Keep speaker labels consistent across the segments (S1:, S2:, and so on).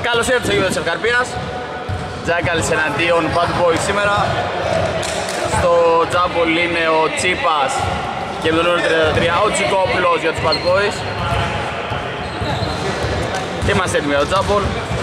S1: Καλώς ήρθατε στο γήπεδο της Ευκαρπίας. Τζάκαλς εναντίον Bad Boys σήμερα. Στο τζάμπολ είναι ο Τσίπας και με το νούμερο 33 ο Τσικόπουλος για τους Bad Boys. Και είμαστε έτοιμοι για το τζάμπολ.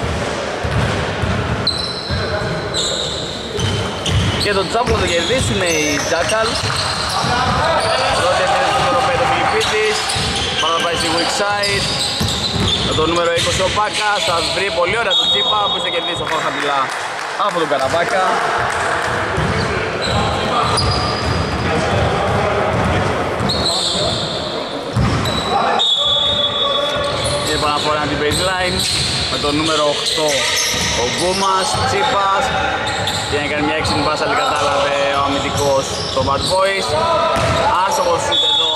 S1: Και το τζάμπολ θα το κερδίσουν οι Τζάκαλς. Πρώτη επίθεση στο νούμερο 5 ο Φιλιππίδης. Πάνω πάει στη weak side. Με το νούμερο 20 ο Πάκας θα βρει πολύ ωραία τον Τσίπα που θα κερδίσει ο χώρο χαμηλά από τον Καραβάκα. Και επαναφορά την baseline με το νούμερο 8 ο Γκούμας, Τσίπας και να κάνει μια έξυπνη πάσα, αλλά κατάλαβε ο αμυντικός των Bad Boys. Άστοχος σούτ εδώ.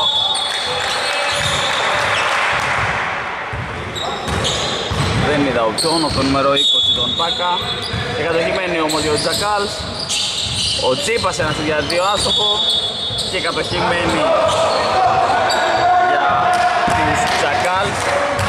S1: Δεν είδα όποιον, από το νούμερο 20 τον Πάκα. Και κατοχημένη όμως για ο Τζακάλς. Ο Τσίπας ένα για δύο άστοχο. Και κατοχημένη για τους Τζακάλς.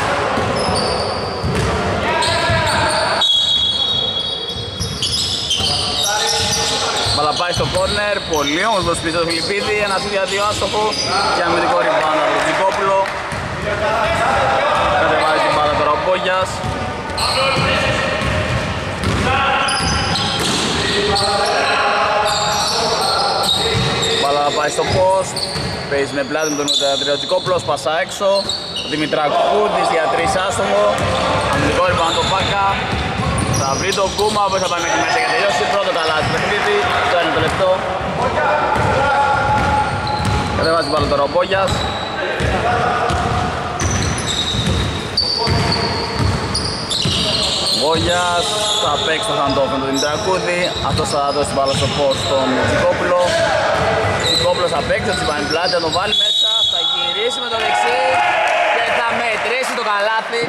S1: Μπαλά πάει στο κόρνερ, πολύ όμορφος πίσω το Φιλιππίδη. Ένα για δύο άστοχο και αμυντικό ριμπάουντ από τον Τσικόπουλο. Κατεβάζει την μπάλα τώρα ο Μπόγιας. Μπάλα πάει στο post. Παίζει με πλάτη με τον Τριωτικόπουλος, πάσα έξω. Ο Δημητρακούδης για τρεις άστοχο. Αμυντικό ριμπάουντ το Πάκα. Θα βρει τον Κούμα που θα πάει μέχρι μέσα για τελειώσει. Πρώτο τα λάθη παιχνίδι. Το είναι το λεπτό. Κατεβάζει την μπάλα τώρα ο Μπόγιας. Μπόγιας θα παίξει το hand-off με τον Δημητρακούδη. Αυτός θα δώσει την μπάλα στο post στον Τσικόπουλο. Ο Τσικόπουλος θα παίξει, θα τσιπάνει πλάτη, θα το βάλει μέσα. Θα γυρίσει με το δεξί και θα μετρήσει το καλάθι.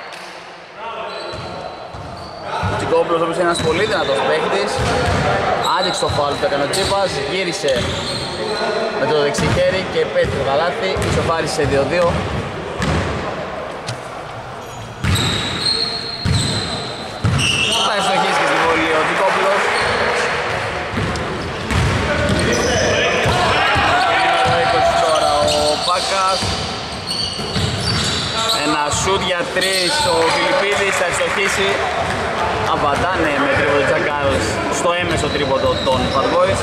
S1: Ο Τσικόπουλος, ο οποίος είναι ένας πολύ δυνατός παίκτης, άδειξε το φάουλ που έκανε ο Τσίπας, γύρισε με το δεξί χέρι και πέτυχε το καλάθι. Ισοφάρισε 2-2. Θα ευστοχίσει και στη βολή ο Τσικόπουλος. Νούμερο 20 τώρα ο Πάκας. Ένα σουτ για 3 ο Φιλιππίδης, θα ευστοχίσει. Απαντάνε με τρίποντο Τζακάλς στο έμεσο τρίποντο των Bad Boys.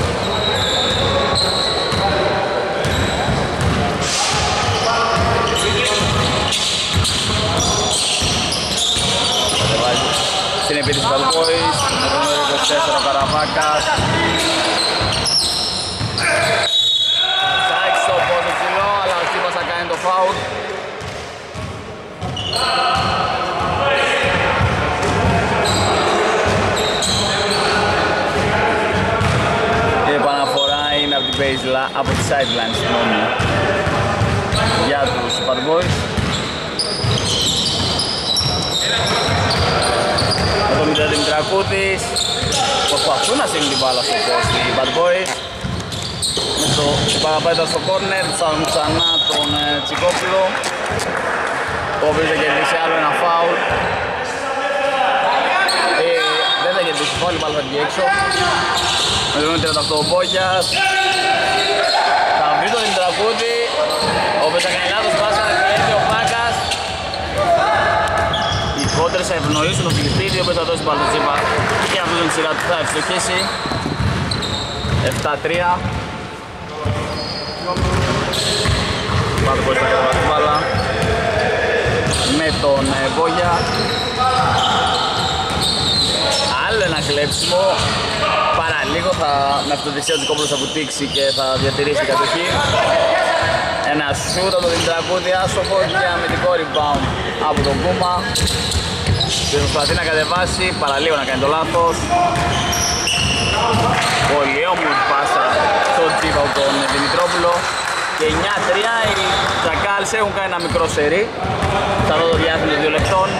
S1: Στην επίθεση του Bad Boys, με το νούμερο 24 ο Καραβάκας. Θα έχει στο πόδι ψηλό, αλλά ο Τσίπας θα κάνει το φάουλ. Η επαναφορά είναι από την baseline, από τη sideline για τους Bad Boys. Με τον Δημητρακούδης προσπαθούν να στείλουν την μπάλα στο post οι Bad Boys. Με το παραπέτα στο corner, ψάχνουν ξανά τον Τσικόπουλο, ο οποίος θα κερδίσει άλλο ένα φάουλ. Δεν θα κερδίσει φάουλ, η μπάλα θα βγει έξω. Με τον 38 ο Μπόγιας θα βρει τον Δημητρακούδη, ο οποίος θα κάνει λάθος πάσα, θα κερδίσει ο Πάκας. Οι κόντρες θα ευνοήσουν τον Φιλιππίδη, ο οποίος θα δώσει πάλι τον Τσίπα και αυτόν τον σειρά του θα ευστοχίσει. 7-3. Πάτε πώς θα κατεβάσει την μπάλα με τον Μπόγια. Άλλο ένα κλέψιμο. Παραλίγο με αυτοδυσία ο Τσικόπουλος θα βουτήξει και θα διατηρήσει την κατοχή. Ένα σούτ από τον Δημητρακούδη άστοχο και αμυντικό rebound από τον Κούμα. Και προσπαθεί να κατεβάσει, παραλίγο να κάνει το λάθος. Πολύ όμορφη πάσα στον Τσίπα από τον Δημητρόπουλο. Και 9-3 οι Τζακάλς έχουν κάνει ένα μικρό σερί. Θα δω το διάστημα των 2 λεπτών.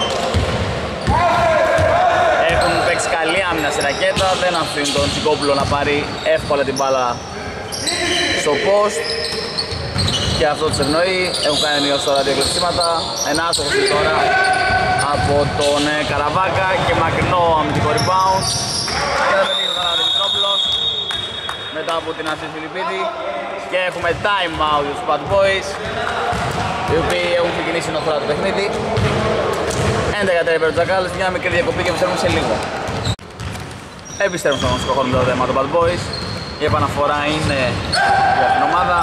S1: Έχουν παίξει καλή άμυνα στη ρακέτα, δεν αφήνουν τον Τσικόπουλο να πάρει εύκολα την μπάλα στο post. Και αυτό τους ευνοεί, έχουν κάνει ως τώρα 2 κλεψίματα. Ένα άστοχος τώρα από τον Καραβάκα και μακρινό αμυντικό rebound. Και δεν πετύχει ο Δημητρόπουλος μετά από την assist Φιλιππίδη. Και έχουμε time out για τους Bad Boys, οι οποίοι έχουν ξεκινήσει νόχωρα το παιχνίδι. 11 υπέρ του Τζακάλες, μια μικρή διακοπή και επιστρέφουμε σε λίγο. Επιστρέφουμε στον σκοχώρο με το θέμα των Bad Boys. Η επαναφορά είναι για την ομάδα.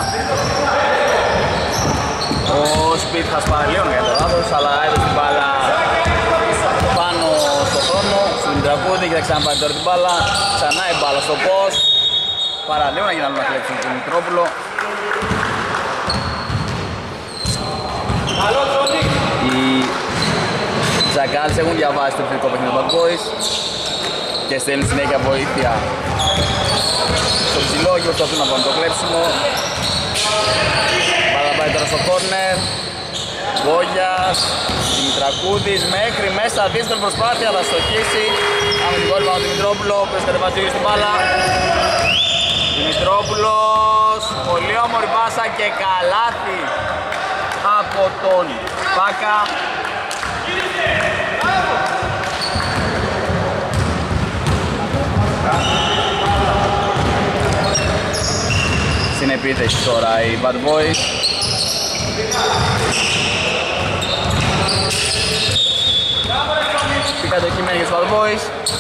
S1: Ο Σπίτχας παραλίων για το λάθος, αλλά έδωσε την μπάλα πάνω στο χρόνο, στον Δημητρακούδη και θα ξαναπάρει τώρα την μπάλα. Ξανά η μπάλα στο post. Παραλίων για να κλέψουν τον Δημητρόπουλο. Οι Τζακάλς έχουν διαβάσει το επιθετικό παιχνίδι των Bad Boys και στέλνουν συνέχεια βοήθεια στο ψηλό και προσπαθούν να πάνε το κλέψιμο. Μπάλα πάει τώρα στο κόρνερ. Βόγιας, Δημητρακούδης μέχρι μέσα, δύσκολη προσπάθεια, θα στοχίσει. Αμυντικό rebound του Δημητρόπουλο, που κατεβάζει στην μπάλα. Δημητρόπουλος, πολύ όμορφη πάσα και καλάθι από τον Πάκα. Στην επίθεση τώρα οι Bad Boys. Η κατοχή μένει για τους Bad Boys.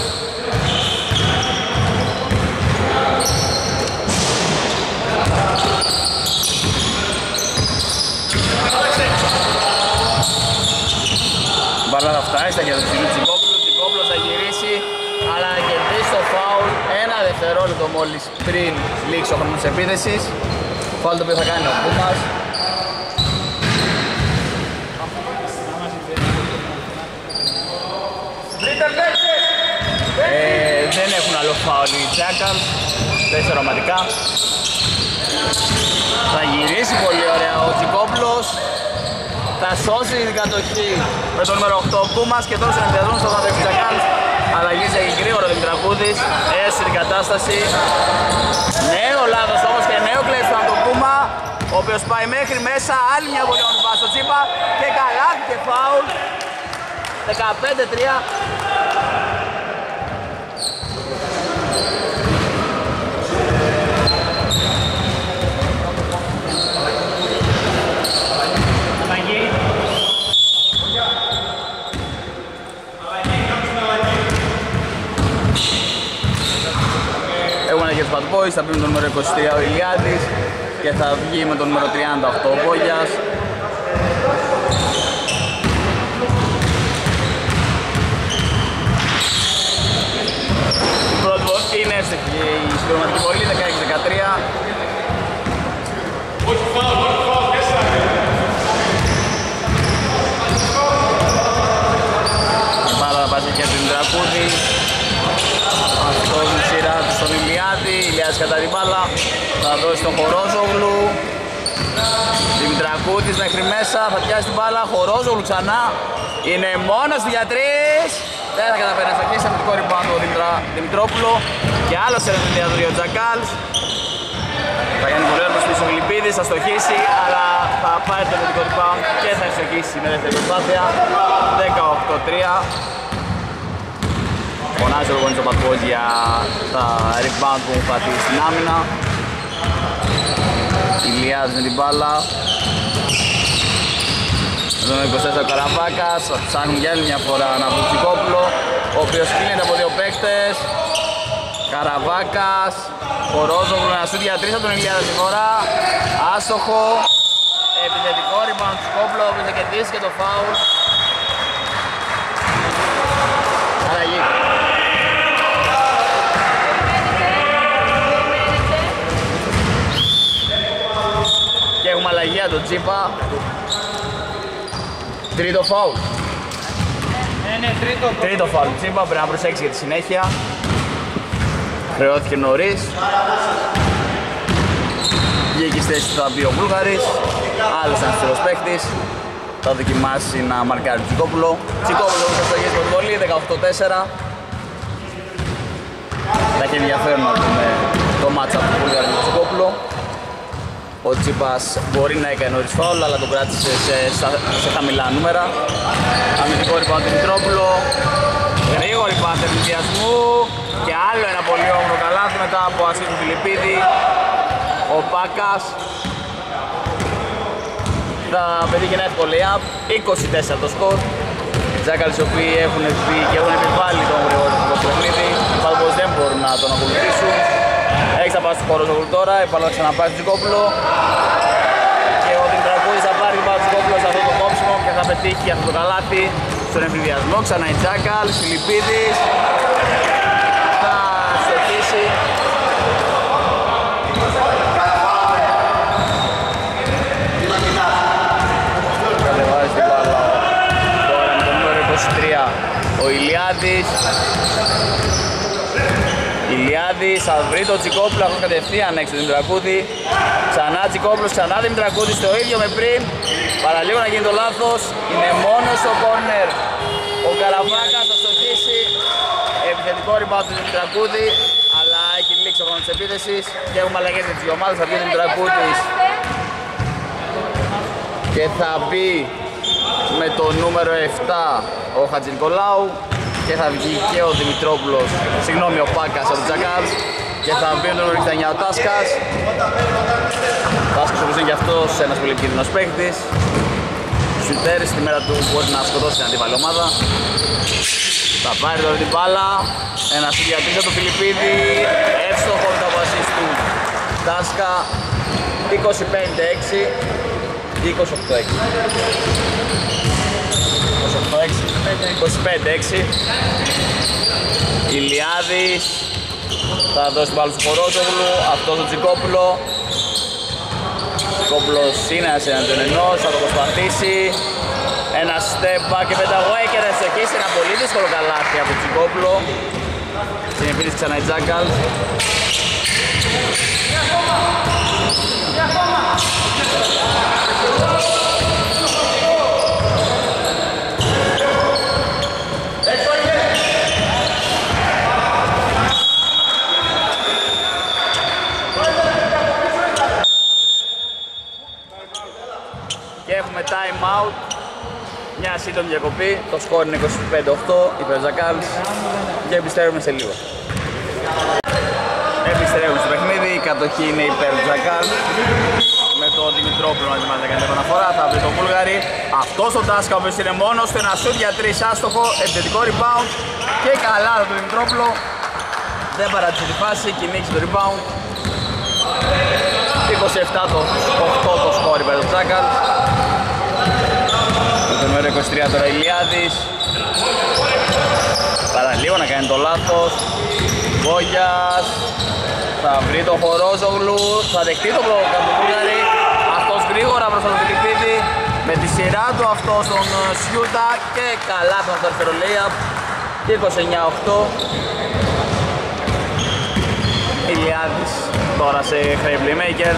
S1: Μπαλά θα φτάσει στα χέρια του Τσικόπουλου. Τσικόπουλος θα γυρίσει, αλλά να κερδίσει το φάουλ. Ένα δευτερόλεπτο μόλις πριν λήξει ο χρόνος της επίθεσης. Φάουλ το οποίο θα κάνει ο Κούμας. Δεν έχουν άλλο φάουλ οι Jackals. 4 οματικά. Θα γυρίσει πολύ ωραία ο Τσικόπουλος. Θα σώσει την κατοχή με το νούμερο 8 ο Κούμας και τώρα στον ενδιασμό στο θα Jackals. Αλλαγής έχει γρήγορα ο Δημητρακούδης. Έσωσε την κατάσταση. Νέο λάθος όμως και νέο κλέψιμο από τον Κούμα, ο οποίος πάει μέχρι μέσα. Άλλη μια πολύ όμορφη πάση στο Τσίπα και καλάθι και φάουλ. 15-3. Για τους Bad Boys θα πει με το νούμερο 23 ο Ηλιάδης και θα βγει με το νούμερο 38 ο Βόγιας. Η πρώτη είναι εύστοχη η συμπληρωματική βολή 16-13. Η μπάλα θα πάσει και από την Δημητρακούδη. Αυτό είναι η σειρά του στον Ηλιάδη. Ηλιάδης κατά την μπάλα. Θα δώσει τον Χορόζογλου. Δημητρακούδης μέχρι μέσα. Θα πιάσει την μπάλα. Χορόζογλου ξανά. Είναι μόνος του για 3. Δεν θα καταφέρει να στοχίσει. Αμυντικό rebound του Δημητρόπουλο. Και άλλος ερευνητή για τον Τζακάλς. Θα κάνει πολύ όρμος πίσω ο Γλυπίδης. Θα στοχίσει. Αλλά θα πάρει το αμυντικό rebound και θα στοχίσει με δεύτερη προσπάθεια. 18-3. Φωνάζει ο γονείς ο Bad Boys για τα rebound που έχουν πατήσει στην άμυνα. Ηλιάδης με την μπάλα. Εδώ είναι ο 24 ο Καραβάκας. Θα ψάχνουν για άλλη μια φορά να βρουν Τσικόπουλο, ο οποίος κλείνεται από δύο παίκτες. Καραβάκας, Χορόζογλου, ένα σούτ για 3 από τον Ηλιάδη στη φορά. Άστοχο. Επιθετικό rebound του Τσικόπουλο, ο οποίος θα κερδίσει και το φάουλ. Αλλαγή. Και έχουμε αλλαγή από τον Τσίπα. Τρίτο φάουλ.
S2: Ναι,
S1: τρίτο φάουλ. Τσίπα πρέπει να προσέξει για τη συνέχεια. Χρεώθηκε νωρίς. Βγήκε στη θέση του θα μπει ο Βούλγαρης. Άλλος ένας τρίτος παίκτης. Θα δοκιμάσει να μαρκάρει τον Τσικόπουλο. Τσικόπουλο θα στοχίσει με την βολή, 18-4. Θα έχει ενδιαφέρον να δούμε το μάτσα του Βούλγαρη με τον Τσικόπουλο. Ο Τσίπας μπορεί να έκανε νωρίς φάουλ, αλλά τον κράτησε σε χαμηλά νούμερα. αμυντικό rebound του Δημητρόπουλο. Γρήγορη πάσα ενθουσιασμού και άλλο ένα πολύ όμορφο καλάθι μετά από ασίστ του Φιλιππίδη. Ο Πάκας θα πετύχει ένα εύκολο layup, 24 το σκορ. Οι Τζάκαλς οι οποίοι έχουν πει και έχουν επιβάλει τον γρήγορο στο παιχνίδι, πάντως πως δεν μπορούν να τον ακολουθήσουν. Έχει θα πάει στο χώρο τώρα, η μπάλα ξαναπάει στο Τζικόπουλο και ο Δημητρακούδης θα πάρει την μπάλα στο Τζικόπουλο σε αυτό το κόψιμο και θα πετύχει αυτό το καλάθι στον εμφυδιασμό. Ξανά οι Τζάκαλς, Φιλιππίδης θα στοχίσει. Κατεβάζει την μπάλα τώρα με το νούμερο 23 ο Ηλιάδης. Ηλιάδης θα βρει τον Τσικόπουλο, αυτός κατευθείαν έξω τον Δημητρακούδη. Ξανά Τσικόπουλος, ξανά Δημητρακούδης, το ίδιο με πριν. Παραλίγο να γίνει το λάθος, είναι μόνος στο κόρνερ. Ο Καραβάκας θα στοχίσει. Επιθετικό rebound του Δημητρακούδη, αλλά έχει λήξει ο χρόνος της επίθεσης και έχουμε αλλαγές με τις δύο ομάδες. Θα βγει ο Δημητρακούδης και θα μπει με το νούμερο 7 ο Χατζηνικολάου και θα βγει και ο Δημητρόπουλος, συγγνώμη ο Πάκας από τους Τζακάλς και θα μπει με το νούμερο 69 ο Τάσκας. Τάσκας όπως είναι και αυτός ένας πολύ κίνδυνος παίκτης. Σουτέρης στη μέρα του μπορεί να σκοτώσει την αντίπαλη ομάδα. Θα πάρει τώρα την μπάλα, ένα σουτ για τρεις από τον Φιλιππίδη, εύστοχο μετά από ασίστ του Τάσκα. 25-6, 28-6. 25-6. Ηλιάδης θα δώσει την μπάλα στο Χορόζογλου, αυτός ο Τζικόπουλο. Τζικόπουλος είναι ένας εναντίον ενός, θα το προσπαθήσει. Ένα step back και πενταγωγή και θα στοχίσει ένα πολύ δύσκολο καλάθι από τον Τζικόπουλο. Στην επίθεση ξανά η Τζάκαλ. Και έχουμε time out, μια σύντομη διακοπή, το σκορ είναι 25-8 υπέρ Τζακάλς και επιστρέφουμε σε λίγο. Επιστρέφουμε στο παιχνίδι, η κατοχή είναι υπέρ Τζακάλς με τον Δημητρόπουλο να ετοιμάζει να κάνει επαναφορά, θα βρει τον Βούλγαρη. Αυτός ο Τάσκα ο οποίος είναι μόνος του, ένα σουτ για 3 άστοχο, επιθετικό rebound και καλά από τον Δημητρόπουλο. Δεν παράτησε τη φάση, κυνήγησε το rebound. 27-8 το σκόρ υπέρ του Τζάκαλς. Με το νούμερο 23 τώρα Ηλιάδης. Παραλίγο να κάνει το λάθος. Βόγιας θα βρει τον Χορόζογλου, θα δεχτεί τον Βούλγαρη. Αυτός γρήγορα προς τον Φιλιππίδη. Με τη σειρά του αυτός τον Σιούτα και καλά τον δεύτερο layup. 29-8. Ηλιάδης τώρα σε χρέη playmaker.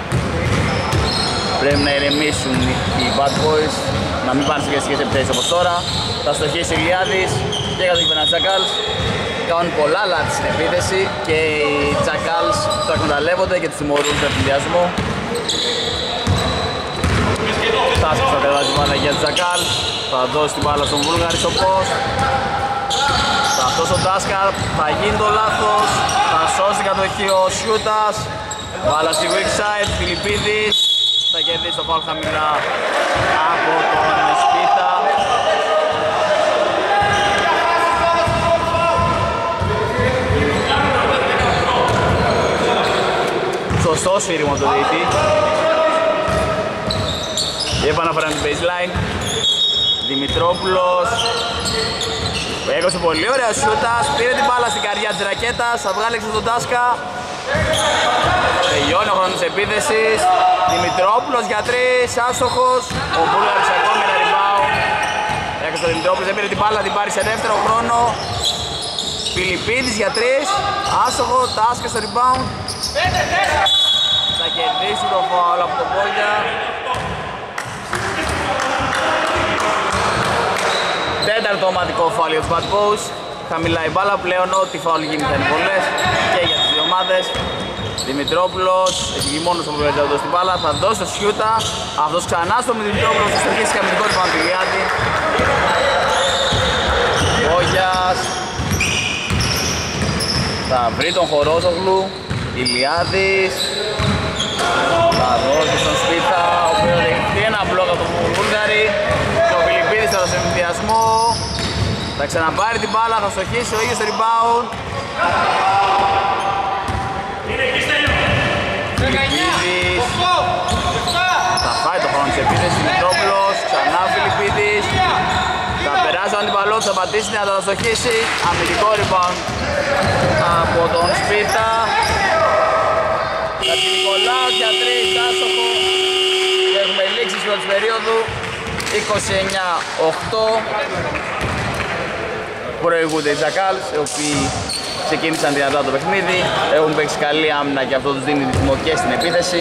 S1: Πρέπει να ηρεμήσουν οι bad boys, να μην πάνε σε σχετικές επιθέσεις όπως τώρα. Θα στοχίσει ο Ηλιάδης και κατοχή πέναντι Τζακάλς. Κάνουν πολλά λάθη στην επίθεση και οι Τζακάλς το εκμεταλλεύονται και τους τιμωρούν στον ευθυνδιασμό. Τάσκας θα κατεβάζει την μπάλα για τους Τζακάλς. Θα δώσει την μπάλα στον Βούλγαρη στο post. Αυτός ο Τάσκα θα γίνει το λάθος. Θα σώσει την κατοχή ο Σιούτας. Μπάλα στη weak side, Φιλιππίδης. Θα κερδίσει το φάουλ χαμηλά από τον Σπίθα. Σωστό σφύριγμα το διαιτητή. Η επαναφορά είναι την baseline. Δημητρόπουλος. Έκοψε πολύ ωραία σιούτας, πήρε την μπάλα στην καρδιά της ρακέτας, θα βγάλει έξω τον Τάσκα. Τελειώνει ο χρόνος της επίθεσης. Δημητρόπουλος για 3, άστοχος. Ο Βούλγαρης ακόμη ένα rebound. Έκοψε ο Δημητρόπουλος, δεν πήρε την μπάλα, την πάρει σε δεύτερο χρόνο. Φιλιππίδης για 3, άστοχο, Τάσκα στο rebound. Θα κερδίσει το φάουλ από τον Πόγια. Τέταρτο ομαδικό φάουλ για τους Bad Boys. Χαμηλά η μπάλα πλέον, ό,τι φάουλ γίνει θα είναι πολλές και για τις δύο ομάδες. Δημητρόπουλος έχει βγει μόνος από το στην μπάλα, θα δώσει το Σιούτα. Αυτός ξανά στο Δημητρόπουλο, θα στοχίσει καμιλικό του Παντηλιάδη. βρει τον Χορόζογλου, Ηλιάδης. Θα δώσει στον Σπίτα, ο οποίος δεχτεί ένα μπλοκ από τον Βούλγαρη. Και ο Φιλιππίδης θα δώσει συνδυασμό. Θα ξαναπάρει την μπάλα, θα στοχίσει ο ίδιος το rebound. Φιλιππίδης θα φάει το χρόνο της επίθεσης, Μητρόπουλος, ξανά Φιλιππίδης. Θα περάσει τον αντιπαλό, θα πατήσει, θα το στοχίσει. Αμυντικό rebound από τον Σπίτα. Νικολάου για 3, άστοχο. Έχουμε λήξει στο της περίοδου 29-8. Προηγούνται οι Τζακάλς, οι οποίοι ξεκίνησαν δυνατά το παιχνίδι. Έχουν παίξει καλή άμυνα και αυτό τους δίνει ρυθμό και στην επίθεση.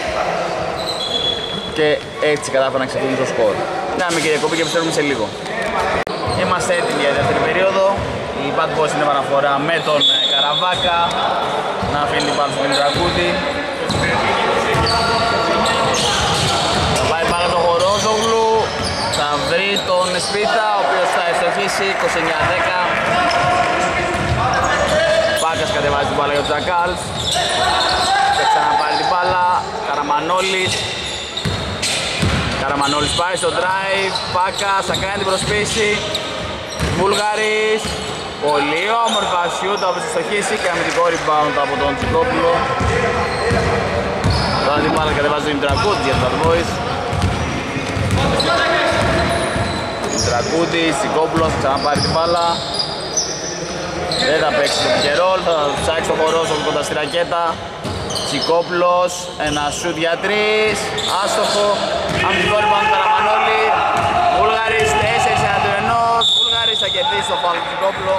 S1: Και έτσι κατάφεραν να ξεφύγουν το σκορ. Να μην και διακοπή και επιστρέφουμε σε λίγο. Είμαστε έτοιμοι για δεύτερη περίοδο. Η Bad Boys είναι επαναφορά με τον Καραβάκα. Να αφήνει την μπάλα στον Δημητρακούδη. Θα πάει πάνω τον Χορόζογλου. Θα βρει τον Σπίτα, ο οποίος θα ευστοχίσει 29-10. Πάκας κατεβάζει την μπάλα για τους Τζακάλς. Θα ξαναπάρει την μπάλα. Καραμανόλης. Καραμανόλης πάει στο drive. Πάκας θα κάνει την προσποίηση. Βούλγαρης. Πολύ όμορφα σιούτα όπως θα στοχίσει και αμυντικό rebound από τον Τσικόπουλο. Τώρα την μπάλα κατεβάζει τον Ιμτρακούτη για τους Bad Boys. Ιμτρακούτης, Τσικόπουλος, θα ξαναπάρει την μπάλα. Δεν θα παίξει το πικερόλ, θα ψάξει το χορός κοντά στη ρακέτα. Τσικόπουλος, ένα σουτ για 3, άστοχο. Αμυντικό rebound του Καραμανόλη. Βούλγαρης 4-1. Βούλγαρης θα κερδίσει το φάουλ του Τσικόπουλο.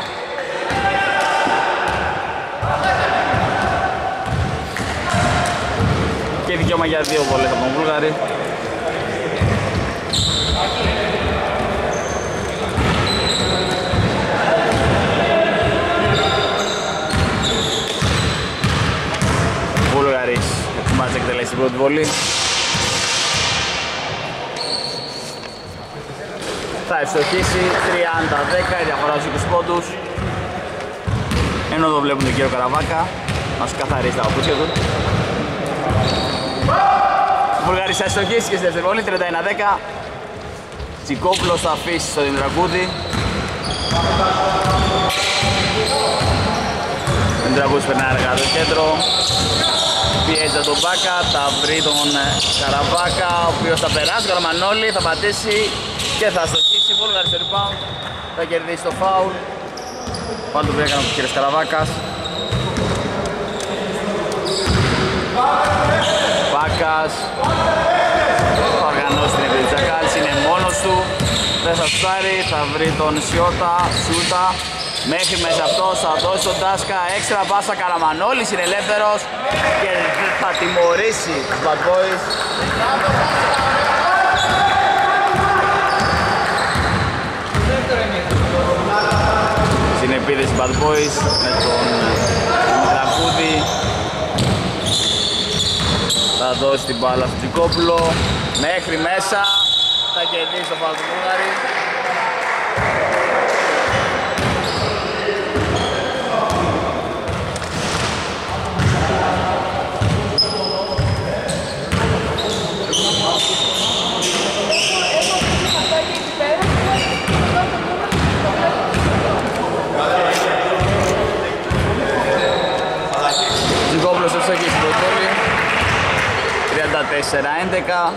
S1: Και δικαίωμα για 2 βολές από τον Βούλγαρη. Βούλγαρης ετοιμάζει να εκτελέσει την πρώτη βολή. Θα ευστοχίσει 30-10, η διαφορά στους 20 πόντους. Ενώ εδώ βλέπουν τον κύριο Καραβάκα να σου καθαρίσει τα παπούτσια του. Ο Βουλγαρής θα ευστοχίσει και στη δεύτερη βολή, 31-10. Τσικόπουλος θα αφήσει στο Δημητρακούδη. Ο Δημητρακούδης περνάει αργά το κέντρο. Πιέζει τον Μπάκα, θα βρει τον Καραβάκα, ο οποίος θα περάσει, ο Καραμανόλη θα πατήσει και θα στοχίσει. Βούλγαρης στο rebound, θα κερδίσει το φάουλ. Πάλι το βρήκαν ο κύριος Καραβάκας. Μπάκας θα οργανώσει την επίθεση της Τζακάλης, είναι μόνος του. Δεν θα σουτάρει, θα βρει τον Σιώτα, σούτα. Μέχρι μέσα αυτός θα δώσει τον Τάσκα, έξτρα πάσα, Καραμανόλης είναι ελεύθερος και θα τιμωρήσει τους Bad Boys. Στην επίθεση Bad Boys με τον Δημητρακούδη. Θα δώσει την μπάλα στον Τσικόπουλο, μέχρι μέσα, θα κερδίσει το φάουλ του Βούλγαρη. Τσικόπουλος ευστοχεί στην πρωτοβόλη, 34-11.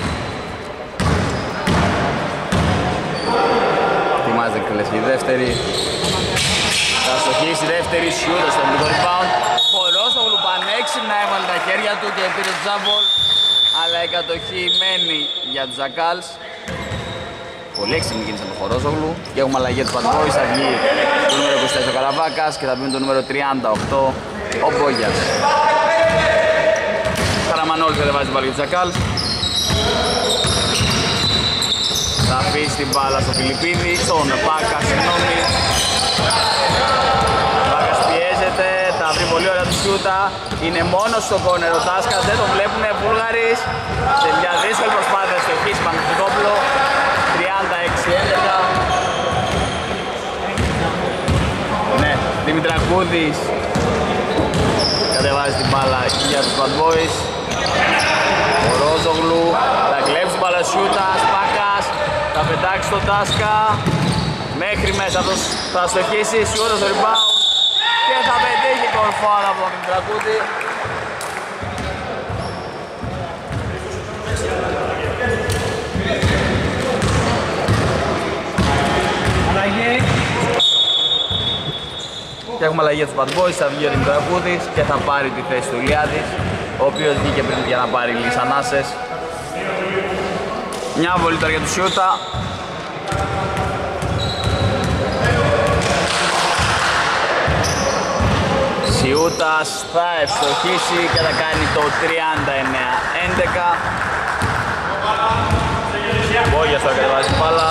S1: Ετοιμάζει να εκτελέσει η δεύτερη. Θα στοχίσει η δεύτερη, σιούτα στο αμυντικό rebound. Χορόζογλου πανέξυπνα έβαλε τα χέρια του και πήρε το τζάμπολ, αλλά η κατοχή μένει για τους Τζακάλς. Πολύ έξυπνη κίνηση από τον Χορόζογλου και έχουμε αλλαγή του Bad Boys. Θα βγει το νούμερο 24 ο Καραβάκας και θα μπει το νούμερο 38 ο Μπόγιας. Καραμανόλης κατεβάζει την μπάλα για τους Τζακάλς. Θα αφήσει την μπάλα στο Φιλιππίδη, στον Πάκα, συγγνώμη. Πάκας πιέζεται, θα βρει πολύ ωραία του σιούτα. Είναι μόνος στο κόρνερ ο Τάσκας, δεν τον βλέπουνε. Βούλγαρης σε μια δύσκολη προσπάθεια στο χείς πάνω στο Κόπλο. 36-11. Ναι, Δημητρακούδης Κατεβάζει την μπάλα για τους Bad Boys. Ο Ρόζογλου θα κλέψει την μπάλα Σιούτας, Πάκας, θα πετάξει τον Τάσκα. Μέχρι μέσα θα στοχίσει, Σιούτας στο rebound και θα πετύχει κορφάρα από τον Δημητρακούτη. Και έχουμε αλλαγή για τους Bad Boys, θα βγει ο Δημητρακούδης και θα πάρει τη θέση του Ηλιάδης, ο οποίος βγήκε πριν για να πάρει λίγες ανάσες. Μια βολή τώρα για του Σιούτα. Σιούτας θα ευστοχίσει και θα κάνει το 39-11. Μπόγιας θα κατεβάζει την μπάλα.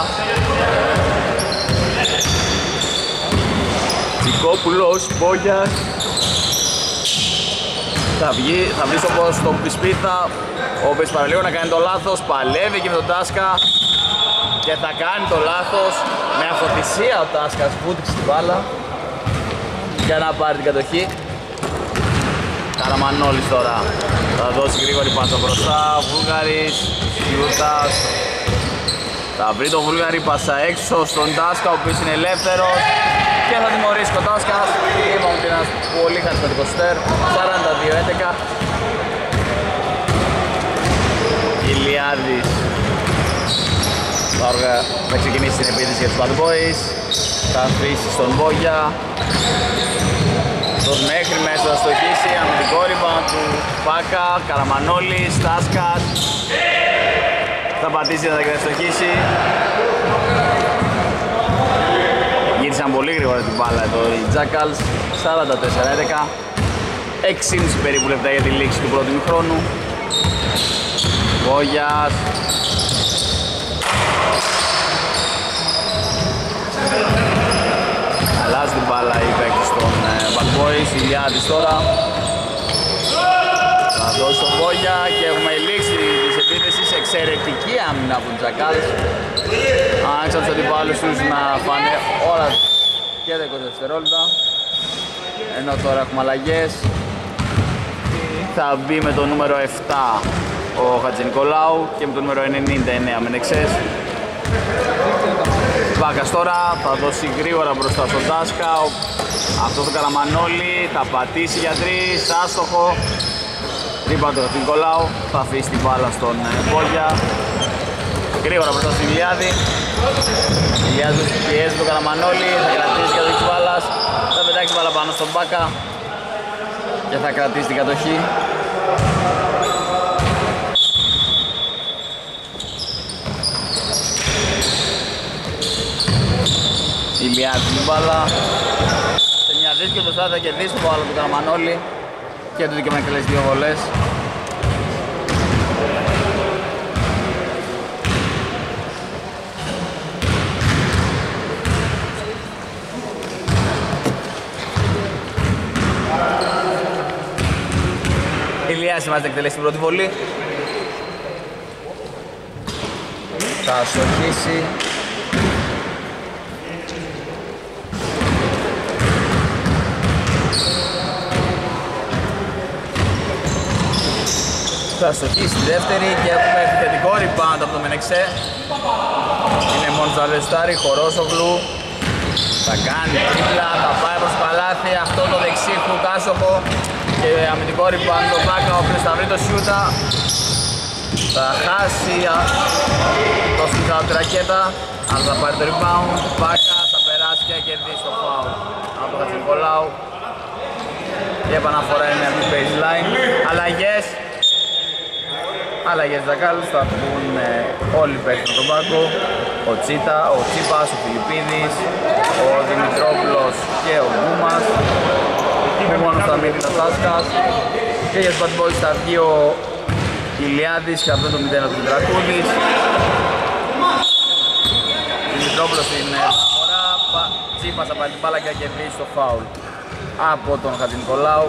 S1: Τσικόπουλος, Μπόγιας. Θα βρει στον Πισπίθα, ο οποίος παραλίγο να κάνει το λάθος, παλεύει και με τον Τάσκα και θα κάνει το λάθος με αυτοθυσία ο Τάσκας, βούτυξε την μπάλα για να πάρει την κατοχή. Καραμανόλης τώρα θα δώσει γρήγορη πάσα μπροστά, Βούλγαρης, Σιούτας. Θα βρει το Βούλγαρη πάσα έξω στον Τάσκα, ο οποίος είναι ελεύθερος και θα τιμωρήσει ο Τάσκας. Είπαμε ότι είναι ένας πολύ χαρισματικός στέρ, 42-11. Ηλιάδης θα ξεκινήσει την επίθεση για τους Bad Boys. Θα αφήσει στον Μπόγια. Τον μέχρι μέσα θα στοχίσει, αμυντικό rebound του Πάκα, Καραμανόλης, Τάσκας. Θα πατήσει, θα στοχίσει. Γύρισαν πολύ γρήγορα την μπάλα εδώ οι Jackals, 44-11. 6,5 περίπου λεπτά για τη λήξη του πρώτου χρόνου. Βόγιας. Αλλάζει την μπάλα οι παίκτες των Bad Boys, Ηλιάδης τώρα. Θα δώσει τον Βόγια και έχουμε λήξη της επίθεσης. Εξαιρετική άμυνα από τους Jackals. Άνοιξαν τους αντιπάλους τους να φάνε όλα και 20 δευτερόλεπτα. Ενώ τώρα έχουμε αλλαγές. Θα μπει με το νούμερο 7 ο Χατζηνικολάου και με το νούμερο 99 Μενεξές. Πάκας τώρα θα δώσει γρήγορα μπροστά στον Τάσκα. Αυτό το Καραμανόλη θα πατήσει για 3, άστοχο. Ρίπα το Χατζηνικολάου, θα αφήσει την μπάλα στον Μπόγια. Γρήγορα μπροστά στον Ηλιάδη. Ηλιάδης πιέζει τον Καραμανόλη, θα κρατήσει την κατοχή της μπάλας. Θα πετάξει την μπάλα πάνω στον Πάκα και θα κρατήσει την κατοχή. Ηλιάδης την μπάλα. Σε μια δύσκολη προσπάθεια θα κερδίσει το μπάλα του Καραμανόλη και του δικαιωμένο να εκτελέσει 2 βολές. Ηλιάδης μας να εκτελέσει την πρώτη βολή. Θα στοχίσει. Θα στοχίσει τη δεύτερη και έχουμε επιθετικό rebound από το Μενεξέ. Είναι Μοντζαλεστάρη, Χορόσογλου. Θα κάνει τρίπλα, θα πάει προς παλάθη, αυτό το δεξί χουκάσοχο και αμυντικό rebound το Πάκα, ο οποίος θα βρει το Σιούτα. Θα χάσει το Σιούτα τη ρακέτα, αλλά θα πάρει το rebound. Πάκα θα περάσει και κερδίσει το foul από τον Χατζηνικολάου. Η επαναφορά είναι από την baseline. Αλλαγές Jackals, θα βγουν όλοι οι παίκτες στον πάγκο. Ο Τσίτα, ο Τσίπας, ο Φιλιππίδης, ο Δημητρόπουλος και ο Γκούμας. Με μόνο θα μείνει ο Τάσκας. Και για τους Bad Boys θα βγει ο Ηλιάδης και αυτό το 0 του Δημητρακούδης. Δημητρόπουλος στην φορά, Τσίπας θα πάρει την μπάλα και θα κερδίσει το φάουλ από τον Χατζηνικολάου.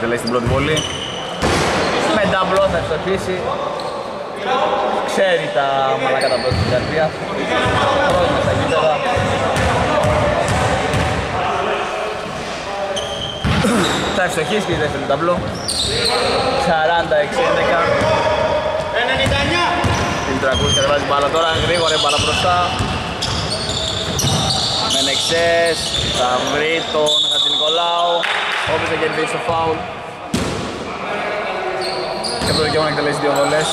S1: εκτελέσει την πρώτη βολή. Με νταμπλό θα ευστοχίσει. Ξέρει τα μαλάκα τα πρώτη της καρδίας. Πρόβλημα στα γήπεδα. Θα ευστοχίσει και η δεύτερη ταμπλό. 46-11. Την Τρακούδη κατεβάζει μπάλα τώρα, γρήγορα μπάλα μπροστά. Μενεξές, θα βρει τον Χατζηνικολάου, όποιος θα κερδίσει το φάουλ. Και αυτό το δικαίωμα να εκτελέσει δύο βολές.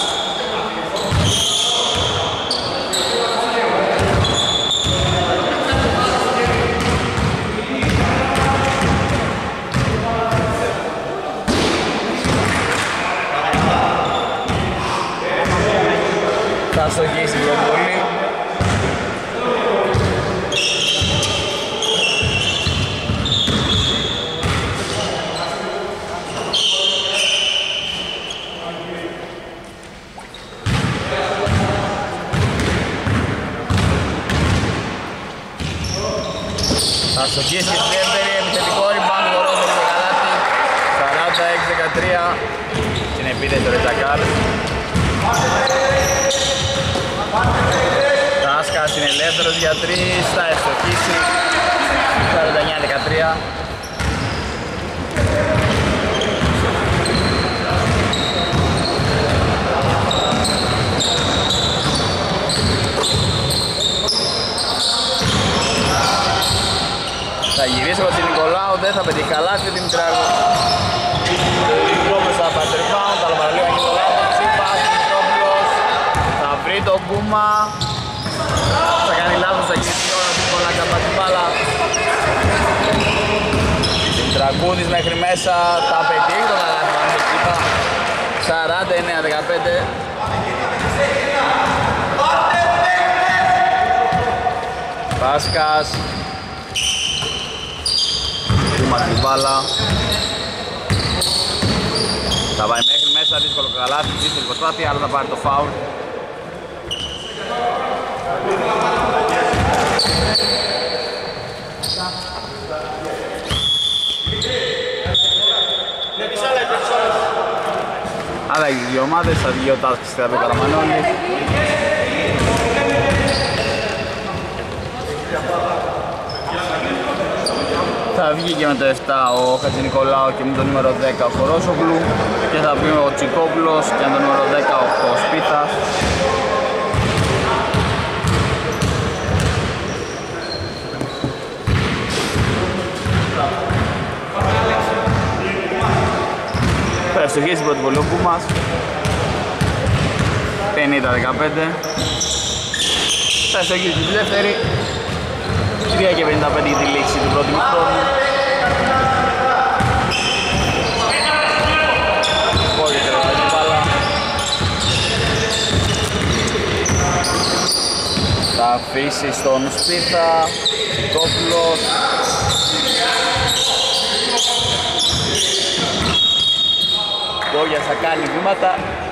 S1: Θα στοχίσει την πρώτη βολή. Θα στοχίσει και στη δεύτερη, επιθετικό rebound του Ρώσο στο καλάτι. 46-13 στην επίθεση του Ρετζακάρ. Τάσκας είναι ελεύθερος για 3, θα ευστοχίσει. 49-13. Θα γυρίσει ο Χατζηνικολάου, δεν θα πετύχει καλάθι ο Δημητράκου. Τρόπος θα πάρει το rebound, αλλά παραλίγο ο Νικολάου, Τσίπας, Δημητρόπουλος. Θα βρει τον Κούμα. Θα κάνει λάθος, θα γυρίσει τώρα ο Νικολάου και θα πάρει την μπάλα. Δημητρακούδης μέχρι μέσα, θα πετύχει το καλάθι με Τσίπα. 49-15. Πάσκας. Κούμας την μπάλα. Θα πάει μέχρι μέσα, δύσκολο καλάθι, δύσκολη προσπάθεια, αλλά θα πάρει το φάουλ. Άρα οι δύο ομάδες, θα βγει ο Τάσκης και θα βγει ο Καραμανόλης. Θα βγει και με το 7 ο Χατζηνικολάου και με το νούμερο 10 ο Χορόσογλου και θα βγει ο Τσικόπουλος και με το νούμερο 10 ο Σπίθας. Θα ευστοχίσει την πρώτη βολή ο Κούμας. 50-15. Θα ευστοχίσει τη δεύτερη. 3:55 για τη λήξη του πρώτου χρόνου. Πολύ τρεβάζει την μπάλα. Θα αφήσει στον Σπίθα, Τσικόπουλος. Γκόγιας θα κάνει βήματα.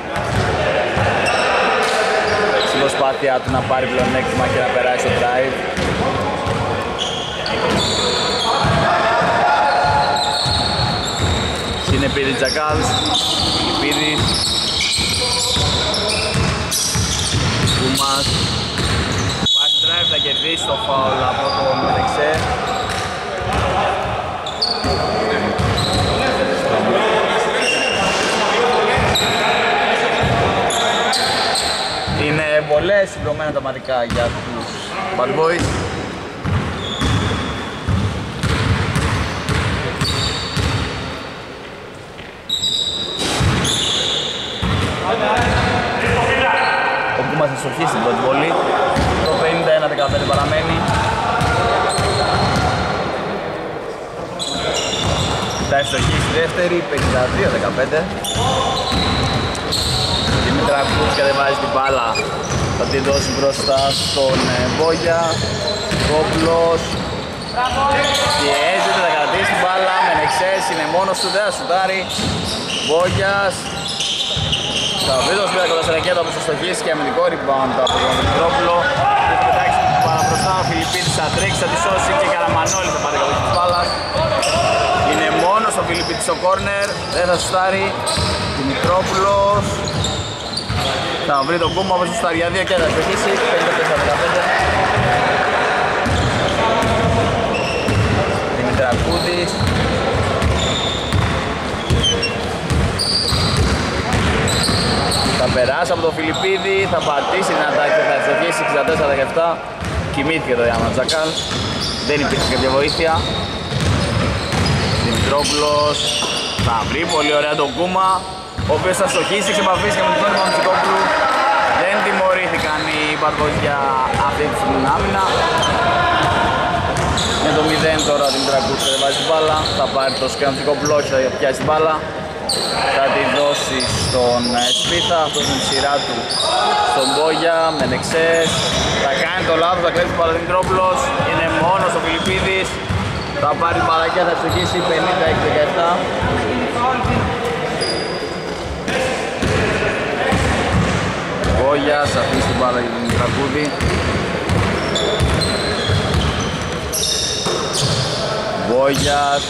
S1: Στην προσπάθειά του να πάρει πλεονέκτημα και να περάσει το drive. Συνεπίδη Τζακάλς, Λιπίδης, Κούμας. Πάει στο drive, θα κερδίσει το φάουλ από το Μετεξέ. Είναι πολλές συμπληρωμένα τα μαρικά για τους Bad Boys. Ο Κούμας θα στοχίσει την πρώτη βολή. Το 51-15 παραμένει. Θα ευστοχίσει η δεύτερη, 52-15. Δημητράκου κατεβάζει την μπάλα, θα την δώσει μπροστά στον Μπόγια. Κόπλος πιέζεται, θα κρατήσει την μπάλα, Μενεξές είναι μόνος του, δεν θα σουτάρει. Μπόγιας θα βρει το σπίτι κοντά σε ρακέτα όπως θα στοχίσει και αμυντικό rebound από τον Δημητρόπουλο. Θα πετάξει την μπάλα μπροστά, ο Φιλιππίδης θα τρέξει, θα τη σώσει και Καραμανόλης θα πάρει κατοχή της μπάλας. Είναι μόνο μόνος ο Φιλιππίτης στο κόρνερ, δεν θα σουτάρει. Δημητρόπουλος θα βρει τον Κούμα όπως σουτάρει για 2 και θα στοχίσει. 54-15. Δημητρακούδης. Θα περάσει από τον Φιλιππίδη, θα πατήσει δυνατά και θα ευστοχίσει. 64-17. Κοιμήθηκε το Διάμαντ Τζακάλ, δεν υπήρχε κάποια βοήθεια. Δημητρόπουλος θα βρει πολύ ωραία τον Κούμα, ο οποίος θα στοχίσει, ξεπαφίσει με τον Τόνι Μαντσικόπουλου. Δεν τιμωρήθηκαν οι Bad Boys για αυτή τη στιγμή άμυνα. Με το 0 τώρα ο Δημητρακούδης θα βάζει την μπάλα, θα πάρει το σκραμμιστικό μπλόκι, θα πιάσει την μπάλα. Θα τη δώσει στον Σπίθα, αυτός με τη σειρά του στον Μπόγια, με δεξές. Θα κάνει το λάθος, θα κλέψει την μπάλα Δημητρόπουλος, είναι μόνος ο Φιλιππίδης. Θα πάρει την μπαλακιά, θα στοχίσει 56-17. Μπόγιας, θα αφήσει την μπάλα για τον Δημητρακούδη. Μπόγιας.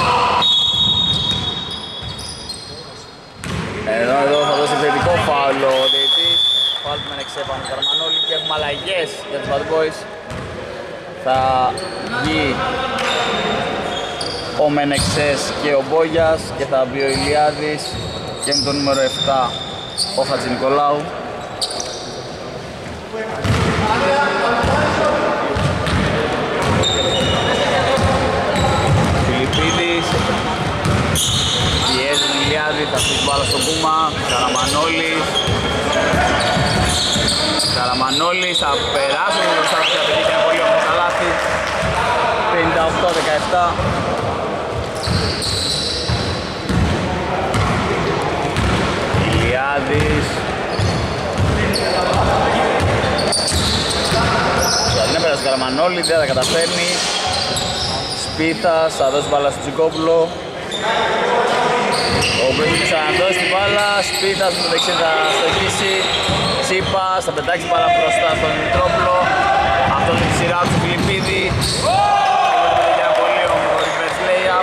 S1: Εδώ θα δώσει θετικό φάουλο ο διαιτητής. Φάουλ με εξέπανε Καραμανόλη και έχουμε αλλαγές για τους Bad Boys. Θα βγει ο Μενεξές και ο Μπόγιας και θα μπει ο Ηλιάδης και με το νούμερο 7 ο Χατζηνικολάου. Φιλιππίδης πιέζει τον Ηλιάδη, θα αφήσει μπάλα στον Κούμα. Καραμανόλης θα περάσει τον μπροστά του και θα πετύχει ένα πολύ όμορφο καλάθι. 58-17. Ηλιάδης δεν έπαιρασε Καραμανόλη, δεν θα καταφέρνει. Σπίθας θα δώσει μπάλα στο Τσικόπουλο, ο οποίος θα ξαναδώσει την μπάλα. Σπίθας με το δεξί θα στοχίσει. Τσίπας θα πετάξει μπάλα μπροστά στον Δημητρόπουλο, αυτός με τη σειρά του Φιλιππίδη. Έχει ένα πολύ όμορφο reverse layup.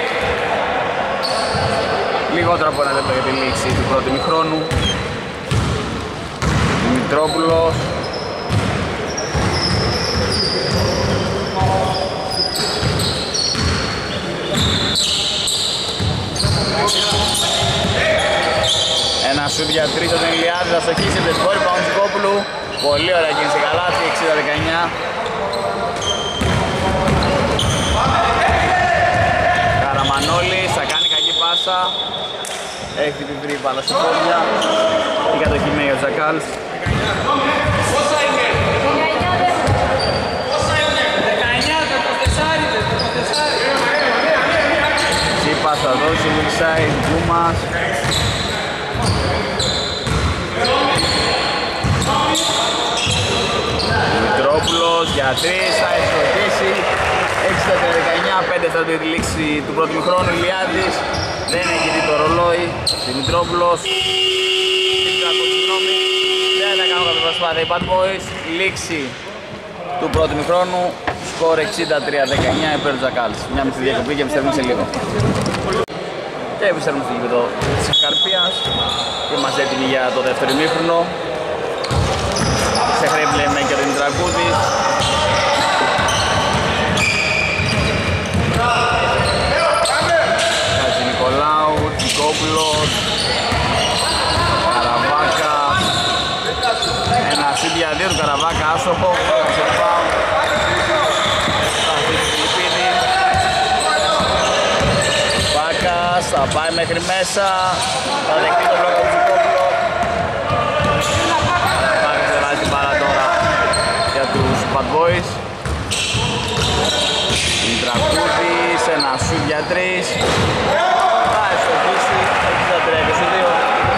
S1: Λιγότερο από 1 λεπτό για τη λήξη του πρώτου ημιχρόνου. Δημητρόπουλος ένα σουτ για 3 από τον Ηλιάδη, θα στοχίσει το σκόρ πάνω του Κόπουλου. Πολύ ωραία κίνηση καλάθι, 60-19. Καραμανόλης θα κάνει κακή πάσα. Έχει την βρει μπάλα στην πόδια. Η κατοχή με ο Τζακάλς. Τσίπας θα δώσει Wilside, Γκούμας. Δημητρόπουλος για 3, θα ευστοχίσει. 60-19, 5 θα τη λήξη του πρώτου ημιχρόνου. Ηλιάδης δεν έχει δει το ρολόι. Δημητρόπουλος δεν θα κάνω κάποια προσπάθεια. Οι Bad Boys, λήξη του πρώτου ημιχρόνου. Σκορ 63-19 υπέρ του Τζακάλς. Μια μικρή διακοπή και επιστρέφουμε σε λίγο. Και επιστρέφουμε στο γήπεδο της Καρπίας. Είμαστε έτοιμοι για το δεύτερο ημίχρονο. Σε χρέη βλέπουμε και ο Δημητρακούδης. Χατζηνικολάου, Τσικόπουλος, Καραβάκα. Ένα σίδια 2 του Καραβάκα, άστοχο. Βάκας θα πάει μέχρι μέσα. Θα δεχτεί τον μπλόκο του Τσικόπουλο. Θα βάζει την μπάλα τώρα για τους Bad Boys. Δημητρακούδης, ένα σουτ για 3. Θα ευστοχίσει, 63-22.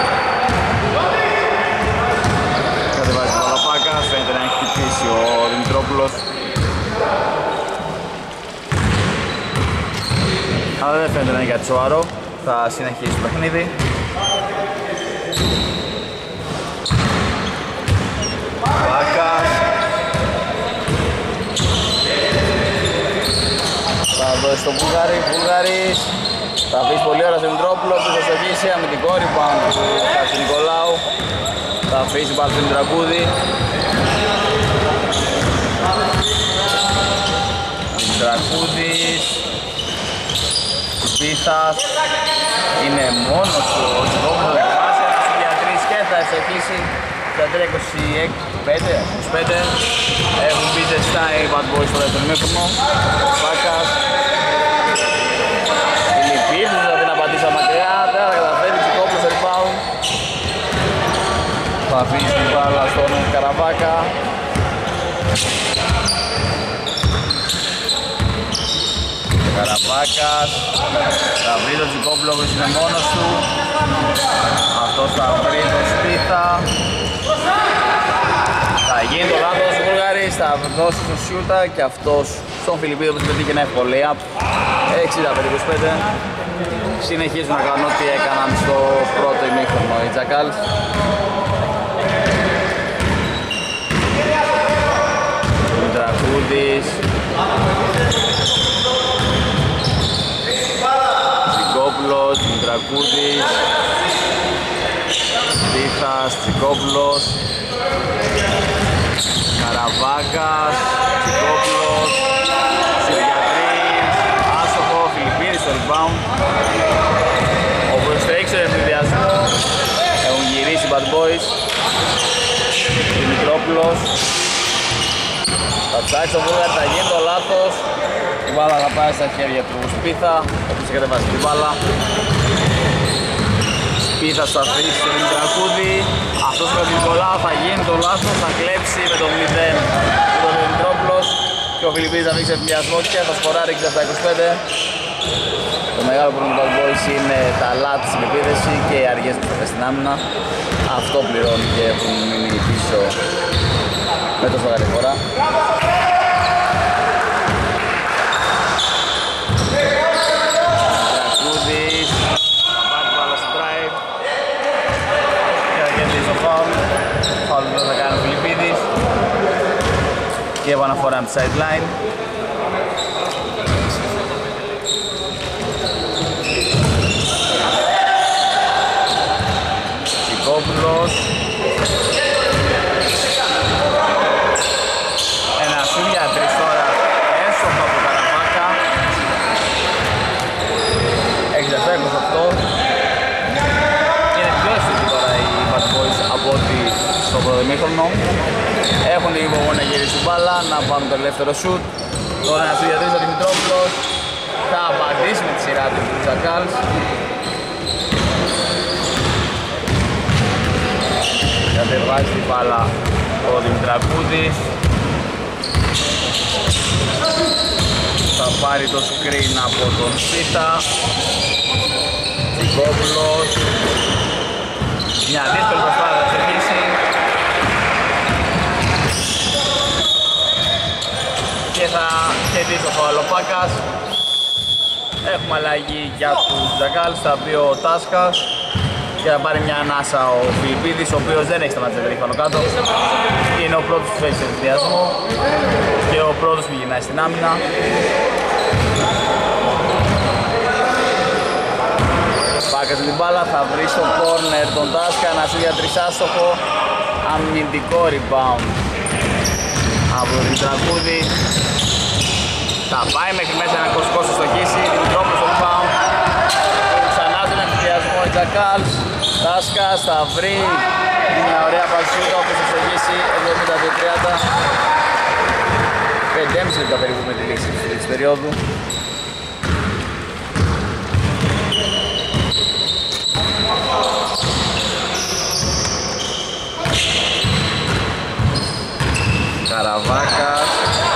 S1: Κατεβάζει την μπάλα Βάκας, φαίνεται να έχει χτυπήσει ο Δημητρόπουλος. Αλλά δεν φαίνεται να είναι κάτι σοβαρό, θα συνεχίσει το παιχνίδι. Βάκας θα δώσει στο Βουλγαρής. Θα αφήσει πολύ ώρα στον Μητρόπουλο, που θα στοχίσει αμυντικό rebound του Χατζηνικολάου. Θα αφήσει πάλι στον Μητρακούδη. Μητρακούδης. Πίθας. Είναι μόνος του ο Τσικόπουλος. Ένας για 3 και θα στοχίσει. Στα 3-25. Έχουν μπει ζεστά οι Bad Boys στο δεύτερο μήχρονο. Βάκας. Φιλιππίδης δηλαδή να απαντήσει μακριά. Δεν θα καταφέρει Τσικόπουλος στο rebound. Θα αφήσει την μπάλα στον Καραβάκα. Καραβάκας. Θα βρει τον Τσικόπουλο που είναι μόνος του. Αυτός θα βρει τον Σπίθα. Θα γίνει το λάθος ο Βούλγαρης, θα δώσει στον Σιούτα και αυτός στον Φιλιππίδο που πετύχει ένα εύκολο layup. 60-25. Συνεχίζουν να κάνουν ό,τι έκαναν στο πρώτο ημίχρονο οι Τζακάλς. Μητρακούδης. Τσικόπουλος, Μητρακούδης. Πίθας, Τσικόπουλος. Καραβάκας, Τσικόπουλος, Συριατρής, άστοχο, Φιλιππίδης στο rebound. Όπως το έξερε εμφυδιασμό, έχουν γυρίσει οι Bad Boys. Δημητρόπουλος, θα ψάξει το Βούλγαρη, θα γίνει το λάθος. Η μπάλα θα πάει στα χέρια του Σπίθα, όπως είχε κατεβάσει την μπάλα. Σπίθας θα αφήσει στον Δημητρακούδη. Αυτός με τον Νικολάου θα γίνει το λάθος, θα κλέψει με το 0 τον Δημητρόπουλος και ο Φιλιππίδης θα ανοίξει ευκαιριασμό και θα σκοράρει 67-25. Το μεγάλο πρόβλημα του Bad Boys είναι τα λάθη στην επίθεση και οι αργές που στην άμυνα. Αυτό πληρώνει και έχουν μείνει πίσω με τόσο μεγάλη φορά. Δημητρακούδης θα πάρει την μπάλα στο drive και θα κερδίσει το φάουλ. Φάουλ που θα κάνει ο Φιλιππίδης και επαναφορά από τη sideline. Τσικόπουλος. Ένα σου για 3 τώρα έσοχο από Καραβάκα. 67-28. Είναι πιο αισθητή τώρα οι Bad Boys από ό,τι στο πρώτο ημίχρονο. Έχουν την υπομονή να γυρίσει την μπάλα, να πάρουν το ελεύθερο σουτ. Τώρα ένα σου για 3 ο Δημητρόπουλος. Θα απαντήσει με τη σειρά του Τζακάλς. Κατεβάζει την μπάλα ο Δημητρακούδης. Θα πάρει το screen από τον Σπίτα. Τσικόπουλος. Μια δύσκολη προσπάθεια θα ξεκινήσει. Και θα κερδίσει ο Φαουλοπάκας. Έχουμε αλλαγή για τους Τζακάλς, θα μπει ο Τάσκας και θα πάρει μια ανάσα ο Φιλιππίδης, ο οποίος δεν έχει σταματήσει να πάνω κάτω. Είναι ο πρώτος που φέρει σε ενθουσιασμό και ο πρώτος που γυρνάει στην άμυνα. Πάκας με την μπάλα, θα βρει στο corner τον Τάσκα, ένα σου για 3 άστοχο, αμυντικό rebound από τον Δημητρακούδη. Θα πάει μέχρι μέσα ένα κοσκό στο στοχίσει, Δημητρόπουλος στο rebound. Ξανά τον ενθουσιασμό η Τζακάλς. Τάσκας θα βρει μια ωραία πασούτα όπως θα στοχίσει 70-30. 5,5 λεπτά περίπου με τη λήξη της περίοδου. Καραβάκας.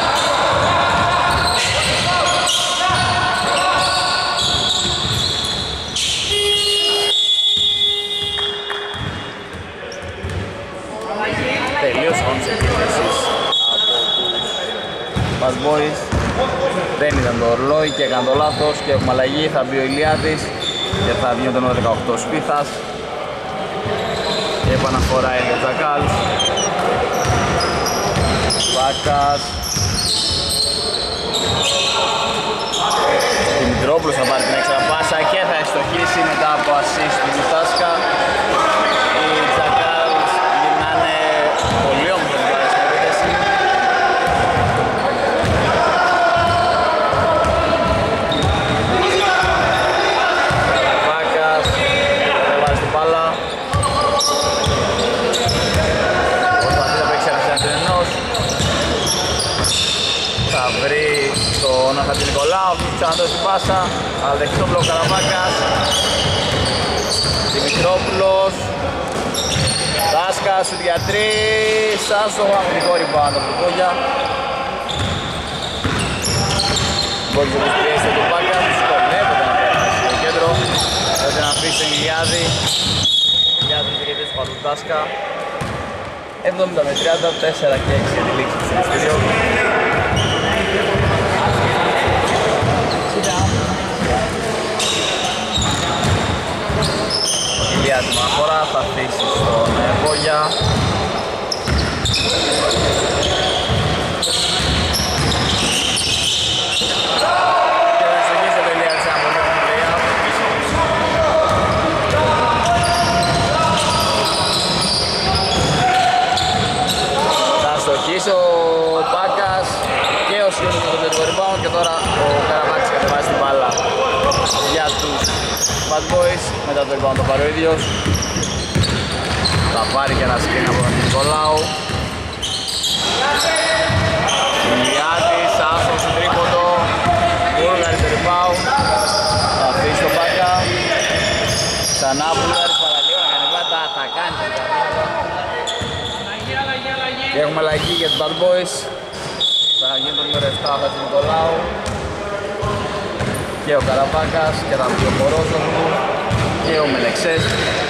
S1: Τελείως όνες επίθεσης από τους Bad Boys. Δεν ήταν το ορλόι και έκανε το λάθος και έχουμε αλλαγή. Θα μπει ο Ηλιάδης και θα βγει το νούμερο 18 Σπίθας. Και επαναφορά είναι ο Τζακάλς. Βάκας. Δημητρόπουλος θα πάρει την έξτρα πάσα και θα στοχίσει μετά από assist του Τάσκα. Οι Jackals γυρνάνε πολύ όμορφα την μπάλα στην επίθεση. Καραβάκας έβαλε στην μπάλα. Προσπαθεί να παίξει αριστερός. Θα βρει τον Αχατζη Νικολάου, ξαναδώσει την πάσα, αλλά δεχτεί τον μπλοκ Καραβάκας. Δημητρόπουλος, Τάσκας, σουτ για 3, άστοχο, αμυντικό rebound από τον Κόγια. Μπόκης όπως πιέζει τον Πάκα, δυσκολεύεται να περάσει στο κέντρο. Πρέπει να αφήσει τον Ηλιάδη. Ηλιάδης διοικητής του Πατου Τάσκα. 70 με 30, 4 και 6 για τη λήξη του συναισθήριου. Ηλιάς με αφορά, θα αφήσει στον Βόγια. Και θα εξηγήσει το Ηλιάς ένα πολύ όμορφο. Θα στοχίσει ο Πάκας και ο Σιούνης με το rebound και τώρα ο Καραβάκης κατεβάζει την μπάλα για τους Bad Boys. Μετά το rebound το πάρει ο ίδιος. Θα πάρει και ένα screen από τον Νικολάου. Ηλιάδης, άστοχος στο τρίποντο. Μπούργαρης το rebound. Θα αφήσει τον Πάκα. Ξανά Μπούργαρης παραλίγο να κάνει πλάτα. Θα κάνει την καρδιά. Και έχουμε αλλαγή για τους Bad Boys. Θα γίνει το νούμερο 7 από τον Νικολάου και ο Καραβάκας και θα βγει ο Πορόζογλου και ο Μελεξές.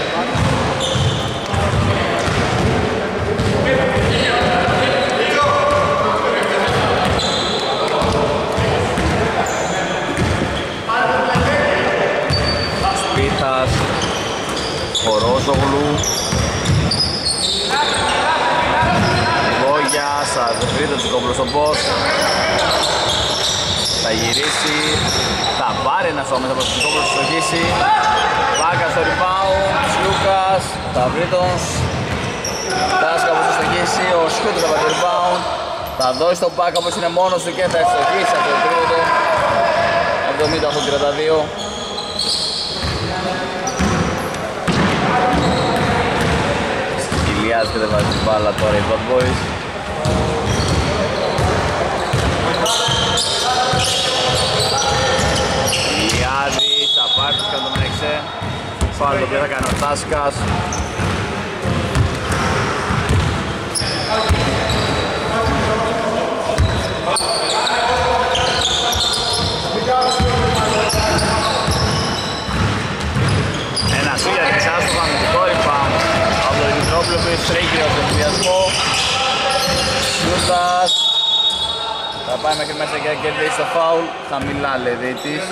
S1: Σπίθας, Πορόζογλου, Βόγιας, θα βρει τον Τσικόπουλο στον post. Θα γυρίσει, θα πάρει ένα σώμα από τον Τσικόπουλο, θα στοχίσει. Πάκας στο rebound, Σλούκας, θα βρει τον Τάσκα που θα στοχίσει. Ο Σκούτος θα πάρει το rebound, θα δώσει τον Πάκα όπως είναι μόνος του και θα στοχίσει από το τρίτο. 70-32. Ηλιάς και δεν βάζει την μπάλα τώρα οι Bad Boys. Ηλιάδης, θα πάρει τους κάνει το Μενεξέ. Φάουλ το οποίο θα κάνει ο Τάσκας. Ένα σου για την εξάστοχα αμυντικό rebound από τον Δημητρόπουλο που στρέχει από τον ενθουσιασμό. Σιούτας θα πάει μέχρι μέσα και να κερδίσει το φάουλ. Χαμηλά λέει διαιτητής.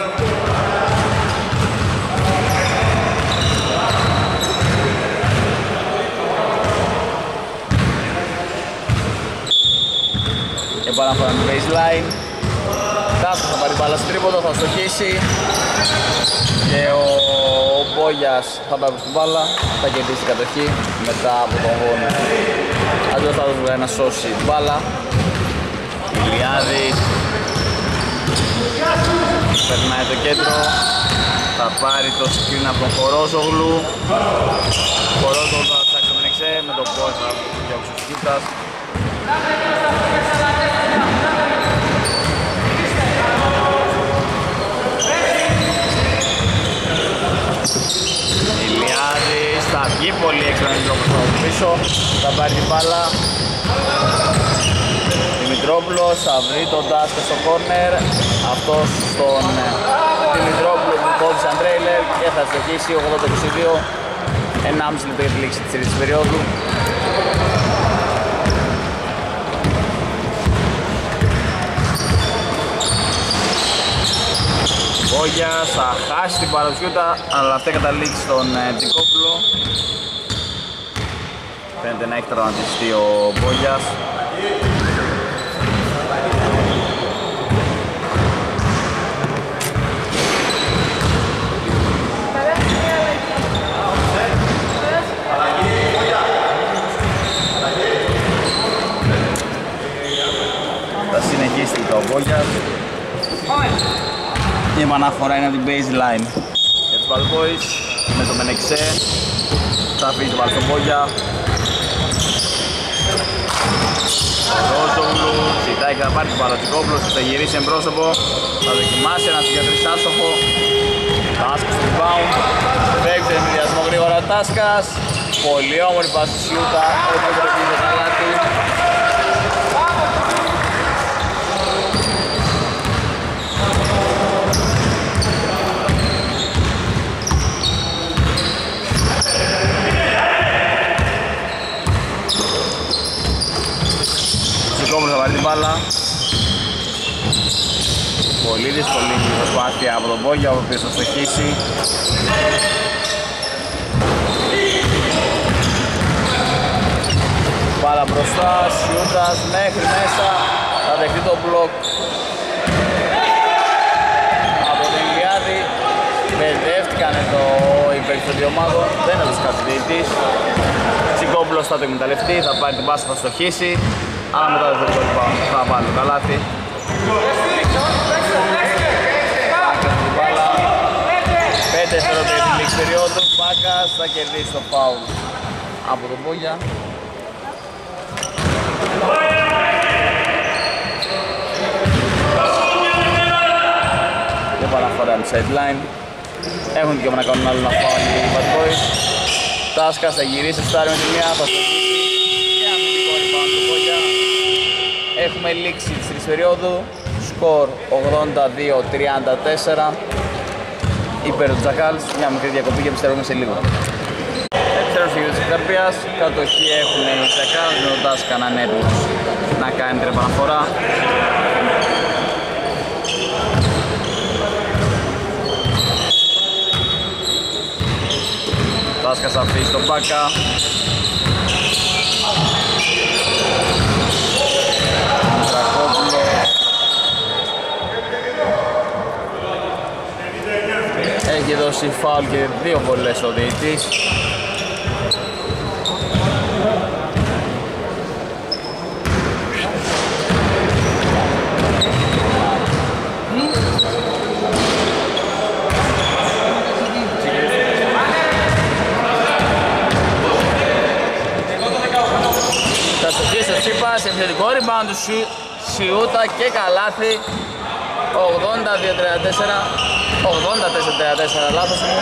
S1: Επαναφορά με baseline. Τάσκος θα πάρει μπάλα στο τρίποντο, θα στοχίσει. Και ο Μπόγιας θα πάει προς την μπάλα, θα κερδίσει κατοχή μετά από τον γόνο. Αντός θα δούμε να σώσει την μπάλα. Ηλιάδης περνάει το κέντρο, θα πάρει το screen από τον Χορόζογλου. Χορόζογλου θα ψάξει το Μενεξέ, με τον Μπόγια θα διώξει ο Σκύπτας. Ηλιάδης θα βγει πολύ έξω να μην πίσω, θα πάρει την μπάλα. Δημητρόπουλος θα βρει τον Τάσκα στο corner, αυτός στον Δημητρόπουλο που κόβει σαν τρέιλερ και θα στοχίσει 80-22, 1,5 λεπτό για τη λήξη της τρίτης περίοδου. Βόγιας θα χάσει την παρουσιούτα, αλλά αυτή καταλήξει στον Τζικόπουλο. Φαίνεται να έχει τραυματιστεί ο Βόγιας. Βόγιας. Η επαναφορά είναι από την baseline για τους Bad Boys με το Μενεξέ. Θα αφήσει βάλει στον Βόγια. Ρόζογλου ζητάει και θα πάρει την Παλατσικόπουλος, θα γυρίσει εμπρόσωπο, θα δοκιμάσει ένα συγκεντρής άστοχο. Τάσκας στο rebound, παίξει με διασμό γρήγορα ο Τάσκας. Πολύ όμορφη πάση στη Σιούτα, όπου πρέπει το καλάτι. Σικόπουλος θα πάρει την μπάλα. Πολύ δύσκολη προσπάθεια από τον Βόγια, ο οποίος θα στοχίσει. Μπάλα μπροστά, Σιούτας μέχρι μέσα, θα δεχτεί το μπλοκ από τον Ηλιάδη. Μπερδεύτηκαν εδώ οι παίκτες των δύο ομάδων, δεν έδωσε κάτι διαιτητής. Τσικόπουλος θα το εκμεταλλευτεί, θα πάρει την πάσα, θα στοχίσει, αλλά μετά δεν θα βάλει το καλάθι. Πέντε δευτερόλεπτα για την λήξη περίοδου, Μπάκας θα κερδίσει το φάουλ από τον Βόγια. Δεν παραφορά με sideline. Έχουν δικαίωμα να κάνουν άλλο ένα φάουλ οι Bad Boys. Τάσκας θα γυρίσει, στάρει με τη μία, θα στοχίσει και αμυντικό rebound του Βόγια. Έχουμε λήξη της τρίτης περίοδου, σκορ 82-34 υπέρ του Τζακάλς. Μια μικρή διακοπή και επιστρέφουμε σε λίγο. Επιστρέφουμε στη της Καρπίας, κατοχή έχουν οι Τζακάλς με τον Τάσκα να είναι έτοιμος να κάνει την επαναφορά. Τάσκας θα αφήσει τον Μπάκα. Έχει δώσει φάουλ και δύο βολές ο διαιτητής. Θα στοχίσει ο Τσίπας, επιθετικό rebound του Σιούτα και καλάθι. 84-34, λάθος μου.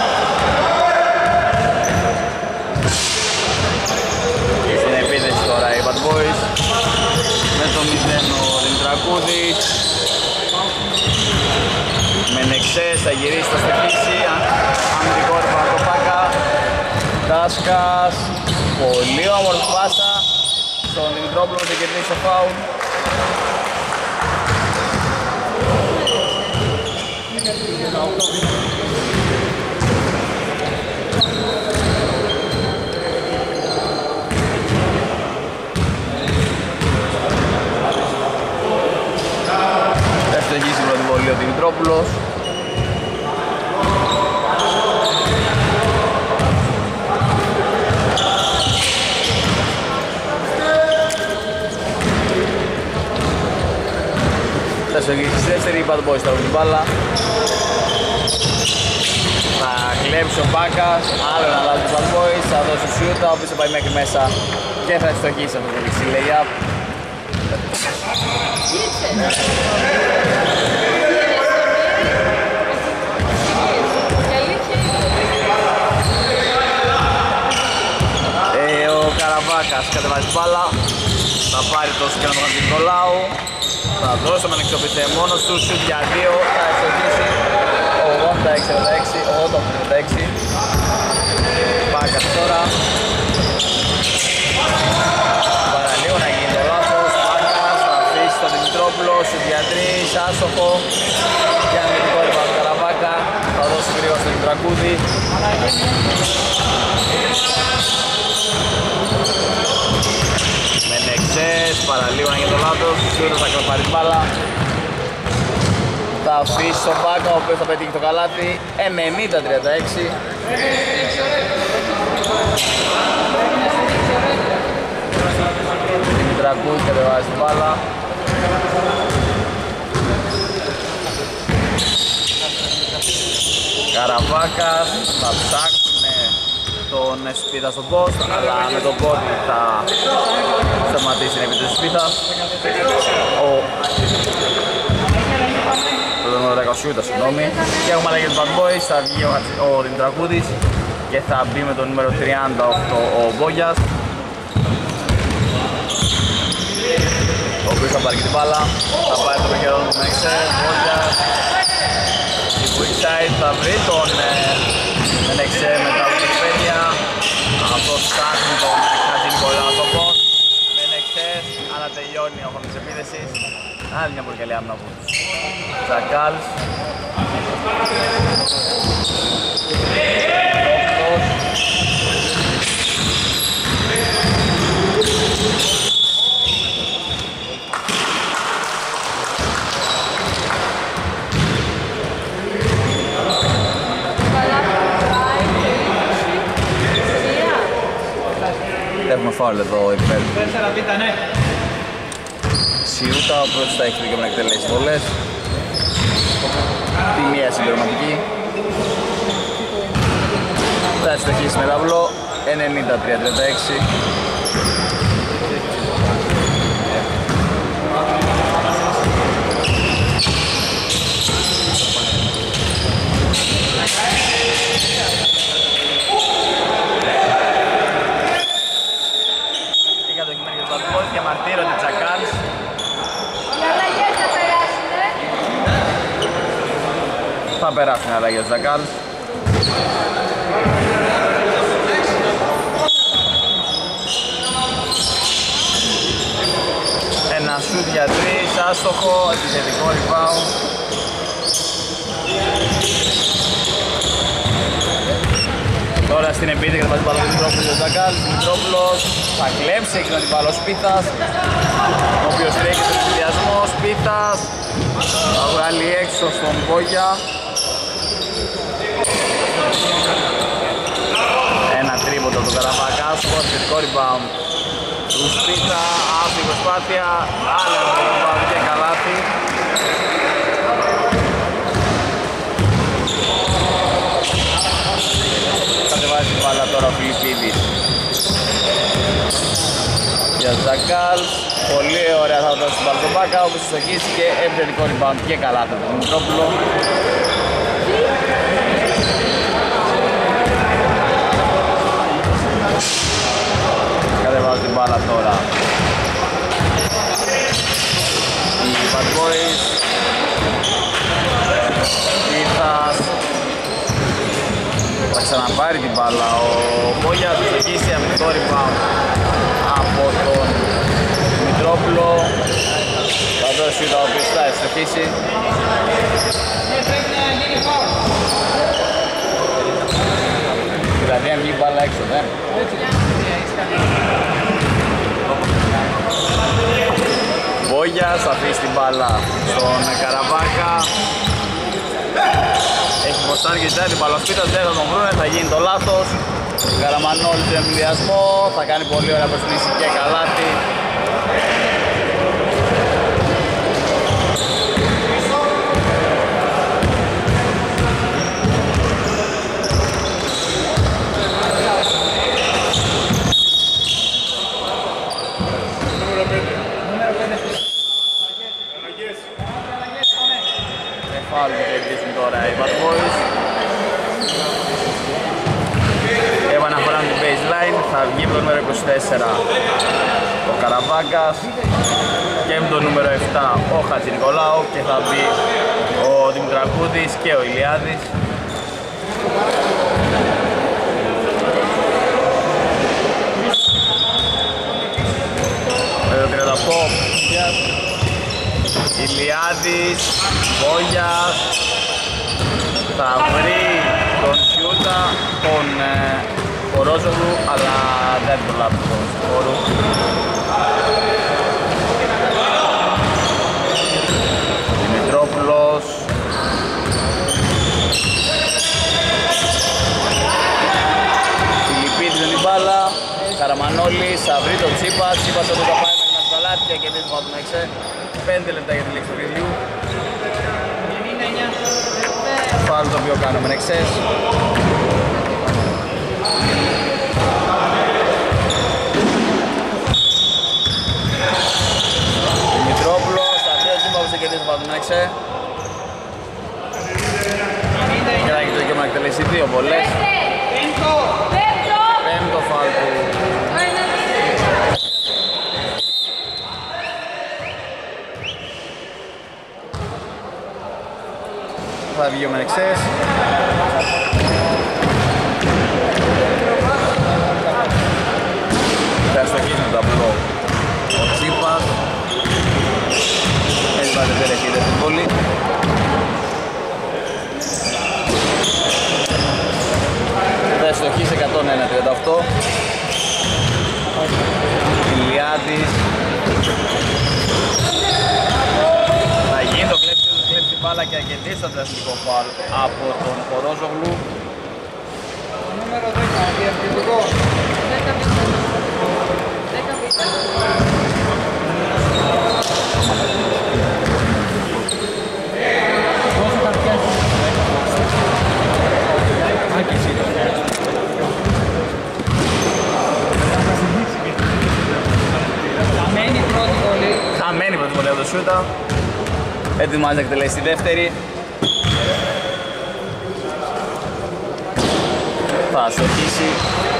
S1: Στην επίθεση τώρα οι Bad Boys με το 0 ο Δημητρακούδης. Μενεξές θα γυρίσει, θα στοχίσει, αμυντικό rebound το Πάκα. Τάσκας, πολύ όμορφη πάσα στον Δημητρόπουλο, θα κερδίσει το φάουλ. Ευτυχής η πρώτη βολή ο Δημητρόπουλος. Στη δεύτερη Bad Boys θα βρουν την μπάλα. Θα κλέψει ο Μπάκας, άλλο ένα λάθος του Bad Boys, θα δώσει ο Σιούτα, ο οποίος θα πάει μέχρι μέσα και θα στοχίσει αυτό το δεξί lay-up. Ο Καραβάκας κατεβάζει την μπάλα, θα πάρει το σκέλο του Νικολάου. Θα δώσει τον Μενεξόπιτε μόνος του, σουτ για 2, θα ευστοχίσει 80-86. Μπάκας τώρα. Παραλίγο να γίνει το λάθος, Μπάκας θα αφήσει τον Δημητρόπουλο, σουτ για 3, άστοχο. Για αμυντικό rebound του Καραβάκα, θα δώσει γρήγορα στον Δημητρακούδη. Μενεξές, παραλίγο να γίνει το λάθος, Σιούτας θα πάρει την μπάλα. Θα αφήσει τον Μπάκα, ο οποίος θα πετύχει το καλάθι, 90-36. Δημητρακούδη κατεβάζει την μπάλα. Καραβάκας θα ψάξουν τον Σπίθα στον post, αλλά με τον πόδι θα σταματήσει την επίθεση της Σπίθας. Το νούμερο 10 συγγνώμη. Και έχουμε αλλαγή του Bad Boys, θα βγει ο Δημητρακούδης και θα μπει με το νούμερο 38 ο Μπόγιας, ο οποίος θα πάρει και την μπάλα, θα πάρει το καιρό του Μεξέ, Μπόγιας. Η Quickside θα βρει τον Μεξέ μετά από την περιφέρεια. Αυτός ψάχνει τον Χατζη Νικολάου στο post. Μεξέ, αλλά τελειώνει ο χρόνος της επίθεσης. Άλλη μια πολύ καλή άμυνα από τους Τζακάλς. Έχουμε φάουλ εδώ υπέρ του Σιούτα, ο πρώτος θα έχει δικαίωμα να εκτελέσει βολές. Τη μία συμπληρωματική. Θα ευστοχίσει με ταυλό 93-36. Διαμαρτύρονται οι Τζακάλς.
S3: Οι αλλαγές θα περάσουνε.
S1: Θα περάσουν οι αλλαγές του Τζακάλς. Ένα σουτ για 3, άστοχο, επιθετικό rebound. Τώρα στην επίθεση θα βάζει μπάλα του Δημητρόπουλου ο Τζακάλς. Δημητρόπουλος θα κλέψει εκεί τον αντιπάλο Σπίθας, ο οποίος τρέχει στον συνδυασμό. Σπίθας θα βγάλει έξω στον Μπόγια. Ένα τρίποντο από τον Καραβάκα, σχετικό rebound του Σπίθα, αυτή η προσπάθεια, άλλο rebound και καλάθι. Κατεβάζει την μπάλα τώρα ο Φιλιππίδης για Τζακάλς. Πολύ ωραία θα δώσει την μπάλα στον Μπάκα, όπως στοχίσει και επιθετικό rebound και καλάθι από τον Δημητρόπουλο. Κατεβάζει την μπάλα τώρα οι Bad Boys. Ήρθας θα ξαναπάρει την μπάλα ο Μπόγιας, θα στοχίσει αμυντικό rebound από τον Δημητρόπουλο. Θα δώσει ο οποίος θα στοχίσει. Δηλαδή αν βγει μπάλα έξω, δεν. Μπόγιας θα αφήσει την μπάλα στον Καραβάκα. Έχει ποστάρει και ζητάει την μπάλα Σπίτας, δεν θα τον βρούνε, θα γίνει το λάθος. Καραμανόλης στον εμβιδιασμό, θα κάνει πολύ ωραία προσθήκη και καλάθι. Φάουλ που κερδίζουν τώρα οι Bad Boys. Επαναφορά την baseline, θα βγει με το νούμερο 24 ο Καραβάγκας και με το νούμερο 7 ο Χατζη Νικολάου και θα μπει ο Δημητρακούδης και ο Ηλιάδης. Με το 38 Ηλιάδης, Μπόγιας, θα βρει τον Σιούτα, τον Κορόζογλου, αλλά δεν προλάβει τον χώρο. Δημητρόπουλος. Φιλιππίδης με την μπάλα, Καραμανόλης, θα βρει τον Τσίπας, Τσίπας όταν θα πάει με τα καλάθια και δεν θα τον έξε. 5 λεπτά για τη λήξη του βιβλίου. φάουλ το οποίο κάνουμε εξές. Δημητρόπουλος, θα δύο τσίμπα που σε κερδίσει το φάουλ του εξέ. Και να έχει το δικαίωμα να εκτελέσει δύο βολές. Πέμπτο φάουλ του. Θα βγει ο Μενεξές. Θα στοχίσει με το απλό ο Τσίπας. Έτσι πάτε πέρα και είδε την πόλη. Θα στοχίσει 101-38. Ηλιάδης. Θα γίνει το κλέψει μπάλα και αρκετή στο τραστικό φάουλ από τον Χορόζογλου.
S2: Νούμερο 10, διαρκετικό. 10 Χαμένη πρώτη βολή από το Σούτα. Ετοιμάζει να εκτελέσει τη δεύτερη. Θα στοχίσει.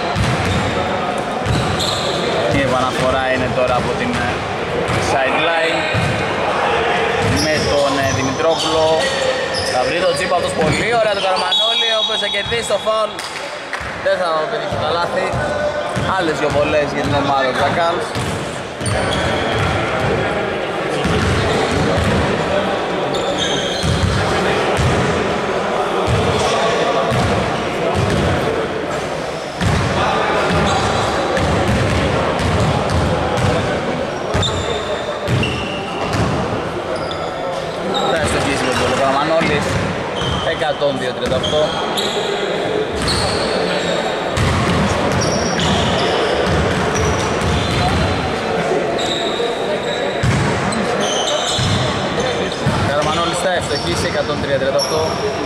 S2: Η επαναφορά είναι τώρα από την sideline με τον Δημητρόπουλο. Θα βρει το τσίπ αυτός πολύ ωραία το Καραμανόλη, ο οποίος θα κερδίσει το φάουλ. Δεν θα πετύχει τα λάθη. Άλλες δύο βολές για την ομάδα του Ζακάλς. Μανώλης 102-38. Καραμανόλης θα ευστοχίσει 103-38.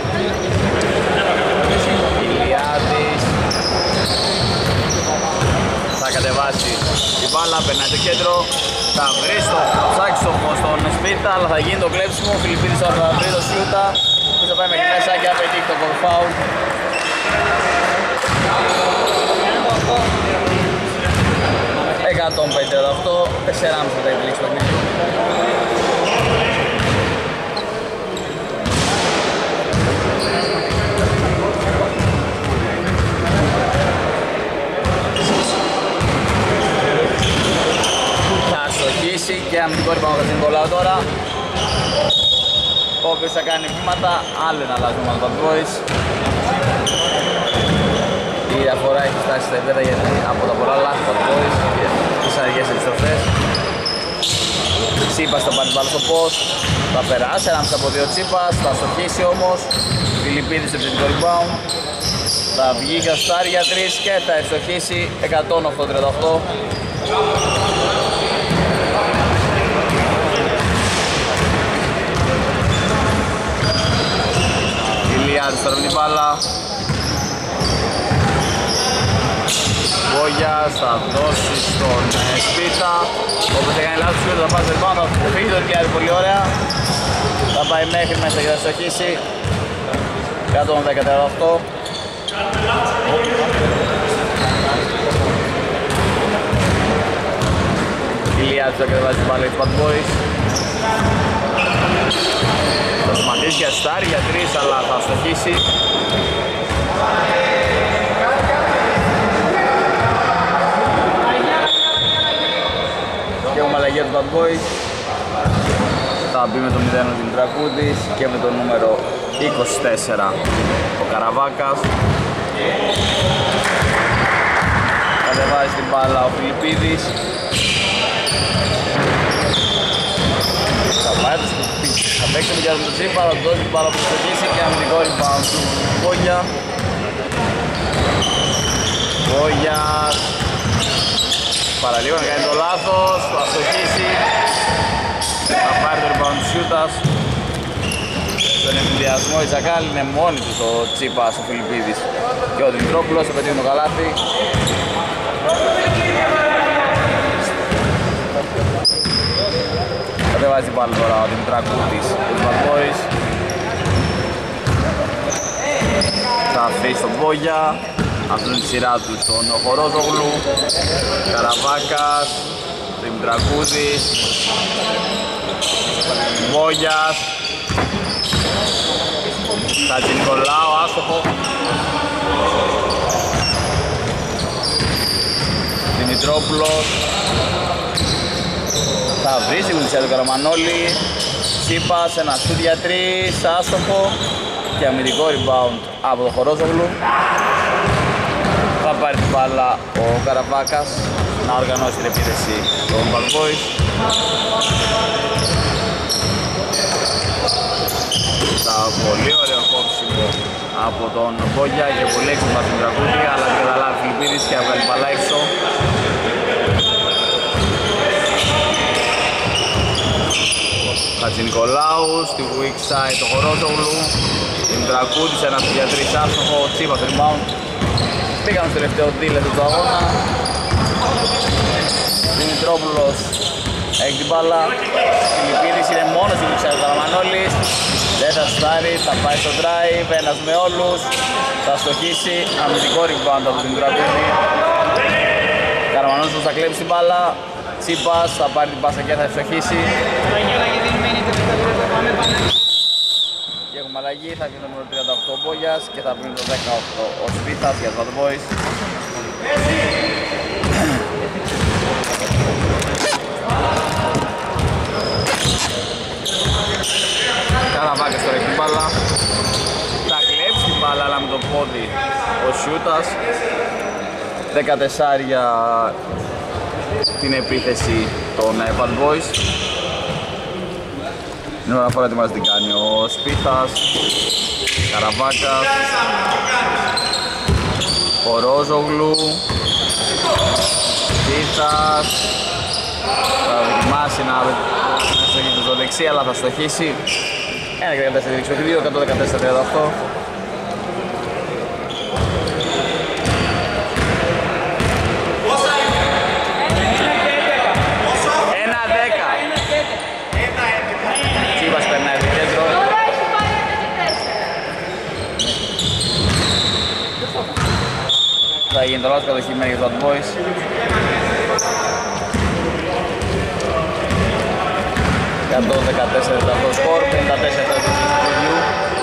S2: Ηλιάδης θα κατεβάσει την μπάλα, περνάει το κέντρο. Θα βρει στο ψάξιμο στον Σπίτα, αλλά θα γίνει το κλέψιμο. Ο Φιλιππίδης θα βρει το Σιούτα, που θα πάει μέχρι μέσα και θα πετύχει το κορφάουλ. Εκατόν 5-38, 4,5 θα έχει λήξει το παιχνίδι. Και αμυντικό rebound θα συμβολάω τώρα. Ο οποίος θα κάνει βήματα, άλλο ένα αλλάζουμε με τον Bad Boys. Η διαφορά έχει φτάσει στα επίπεδα γιατί από τα πολλά λάθη του Bad Boys και τις αργές επιστροφές. Τσίπας θα πάρει μπάλα στο post, θα περάσει ανάμεσα από δύο Τσίπας, θα στοχίσει όμως. Φιλιππίδης στο επιθετικό rebound. Θα βγει και ο Στάρ για 3 και θα ευστοχίσει 108-38. Ηλιάδης τώρα με την μπάλα. Βόγιας θα δώσει στον Σπίτα. Όπως έκανε λάθος Σπίτα θα πάρει το rebound, θα φύγει το Ηλιάδη πολύ ωραία. Θα πάει μέχρι μέσα και θα στοχίσει 110-38. Ηλιάδης θα κατεβάζει την μπάλα για τους Bad Boys. Θα σταματήσει για Στάρ για 3 αλλά θα στοχίσει. Και έχουμε αλλαγή από τους Bad Boys. Θα μπει με το 0 ο Δημητρακούδης και με το νούμερο 24 ο Καραβάκας. Κατεβάζει την μπάλα ο Φιλιππίδης. Θα παίξουμε για τον Τσίπα, θα δώσει την μπάλα που θα στοχίσει και αμυντικό rebound του Βόγια. Βόγιας παραλίγο να κάνει το λάθος, θα στοχίσει. Θα πάρει το rebound του Σιούτας.
S1: στον ενδιασμό η Τζακάλ είναι μόνοι τους ο Τσίπας, ο Φιλιππίδης και ο Δημητρόπουλος, θα πετύχουν το καλάθι. Κατεβάζει πάλι τώρα ο Δημητρακούτης του Bad Boys. Θα αφήσει τον Μπόγια, αυτόν τη σειρά του στον Χορόζογλου, Καραβάκας, Δημητρακούτης, Μπόγιας, Χατζηνικολάου, άστοχο. Δημητρόπουλος θα βρει στην κουλισιά του Καραμανόλη. Τσίπας, ένα σουτ για 3, άστοχο και αμυντικό rebound από τον Χορόζογλου. Θα πάρει την μπάλα ο Καραβάκας να οργανώσει την επίθεση των Bad Boys. Τα πολύ ωραίο κόψιμο από τον Μπόγια και πολύ έξυπνα στην Τραγούδη, αλλά και καταλάβει Φιλιππίδης και έβγαλε μπαλά έξω. Χατζηνικολάου στη weak side το Χορόζογλου, την Τραγούδης, ένα για 3 άστοχο, Τσίπας rebound. Πήγαμε στο τελευταίο δίλεπτο του αγώνα. Δημητρόπουλος έχει την μπάλα, Φιλιππίδης είναι μόνος στην Κουξάρη Καραμανόλης. Δεν θα στάρει, θα πάει στο drive, ένας με όλους. Θα στοχίσει, αμυντικό rebound από την Τραγούδη. Καραμανόλης θα κλέψει την μπάλα. Τσίπας θα πάρει την πάσα και θα στοχίσει. Και έχουμε αλλαγή, θα βγει το νούμερο 38 ο Μπόγιας και θα βγει το 18 ο Σπίθας για τους Bad Boys. Καραβάκας τώρα έχει την μπάλα. Θα κλέψει την μπάλα αλλά με το πόδι ο Σιούτας. 14 για την επίθεση των Bad Boys. Είναι ώρα φορά τι μας την κάνει ο Σπίθας, Καραβάκας, Χορόζογλου, Σπίθας. Θα δοκιμάσει να στοχίσει στο δεξί, αλλά θα στοχίσει. 1-14 δείξει παιχνίδι, 114-38. Τσίπας περνάει το κέντρο. Θα γίνει το λάθος κατοχημένη για τους Bad Boys. Το 14 το σκορ, 54 το παιχνιδιού.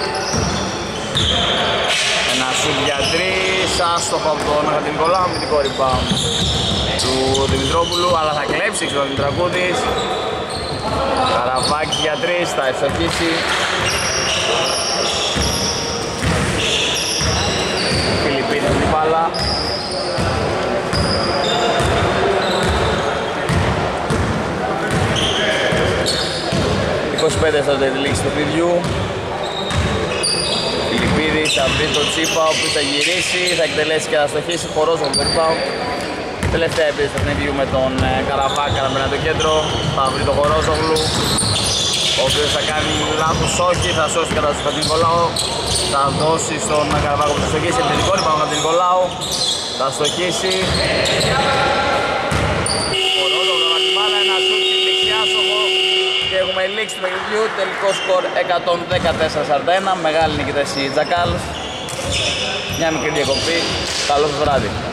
S1: Ένα σουτ για 3, άστοχο από τον Χατζηνικολάου, αμυντικό rebound του Δημητρόπουλου, αλλά θα κλέψει ο Δημητρακούτης. Καραβάκης για 3, θα ευστοχίσει. Φιλιππίδης την μπάλα. Στο τελείξει του παιδιού. Φιλιππίδης θα βρει τον Τσίπα, ο οποίος θα γυρίσει, θα εκτελέσει και θα στοχίσει. Χορόζογλου το rebound. Τελευταία επίθεση του παιχνιδιού με τον Καραβάκα να μπαίνει το κέντρο. Θα βρει τον Χορόζογλου, ο οποίος θα κάνει λάθος όχι, θα σώσει κατά στον Χατζηνικολάου. Θα δώσει στον Καραβάκα που θα στοχίσει. Επιθετικό rebound από τον Χατζηνικολάου. Θα στοχίσει. Χορόζογλου με την μπάλα, ένα σούτ στην δεξιά στοχο. Και έχουμε λήξει του παιχνιδιού, τελικό σκορ 114-41, μεγάλη νικητές οι Τζακάλς. Μια μικρή διακοπή, καλό σας βράδυ.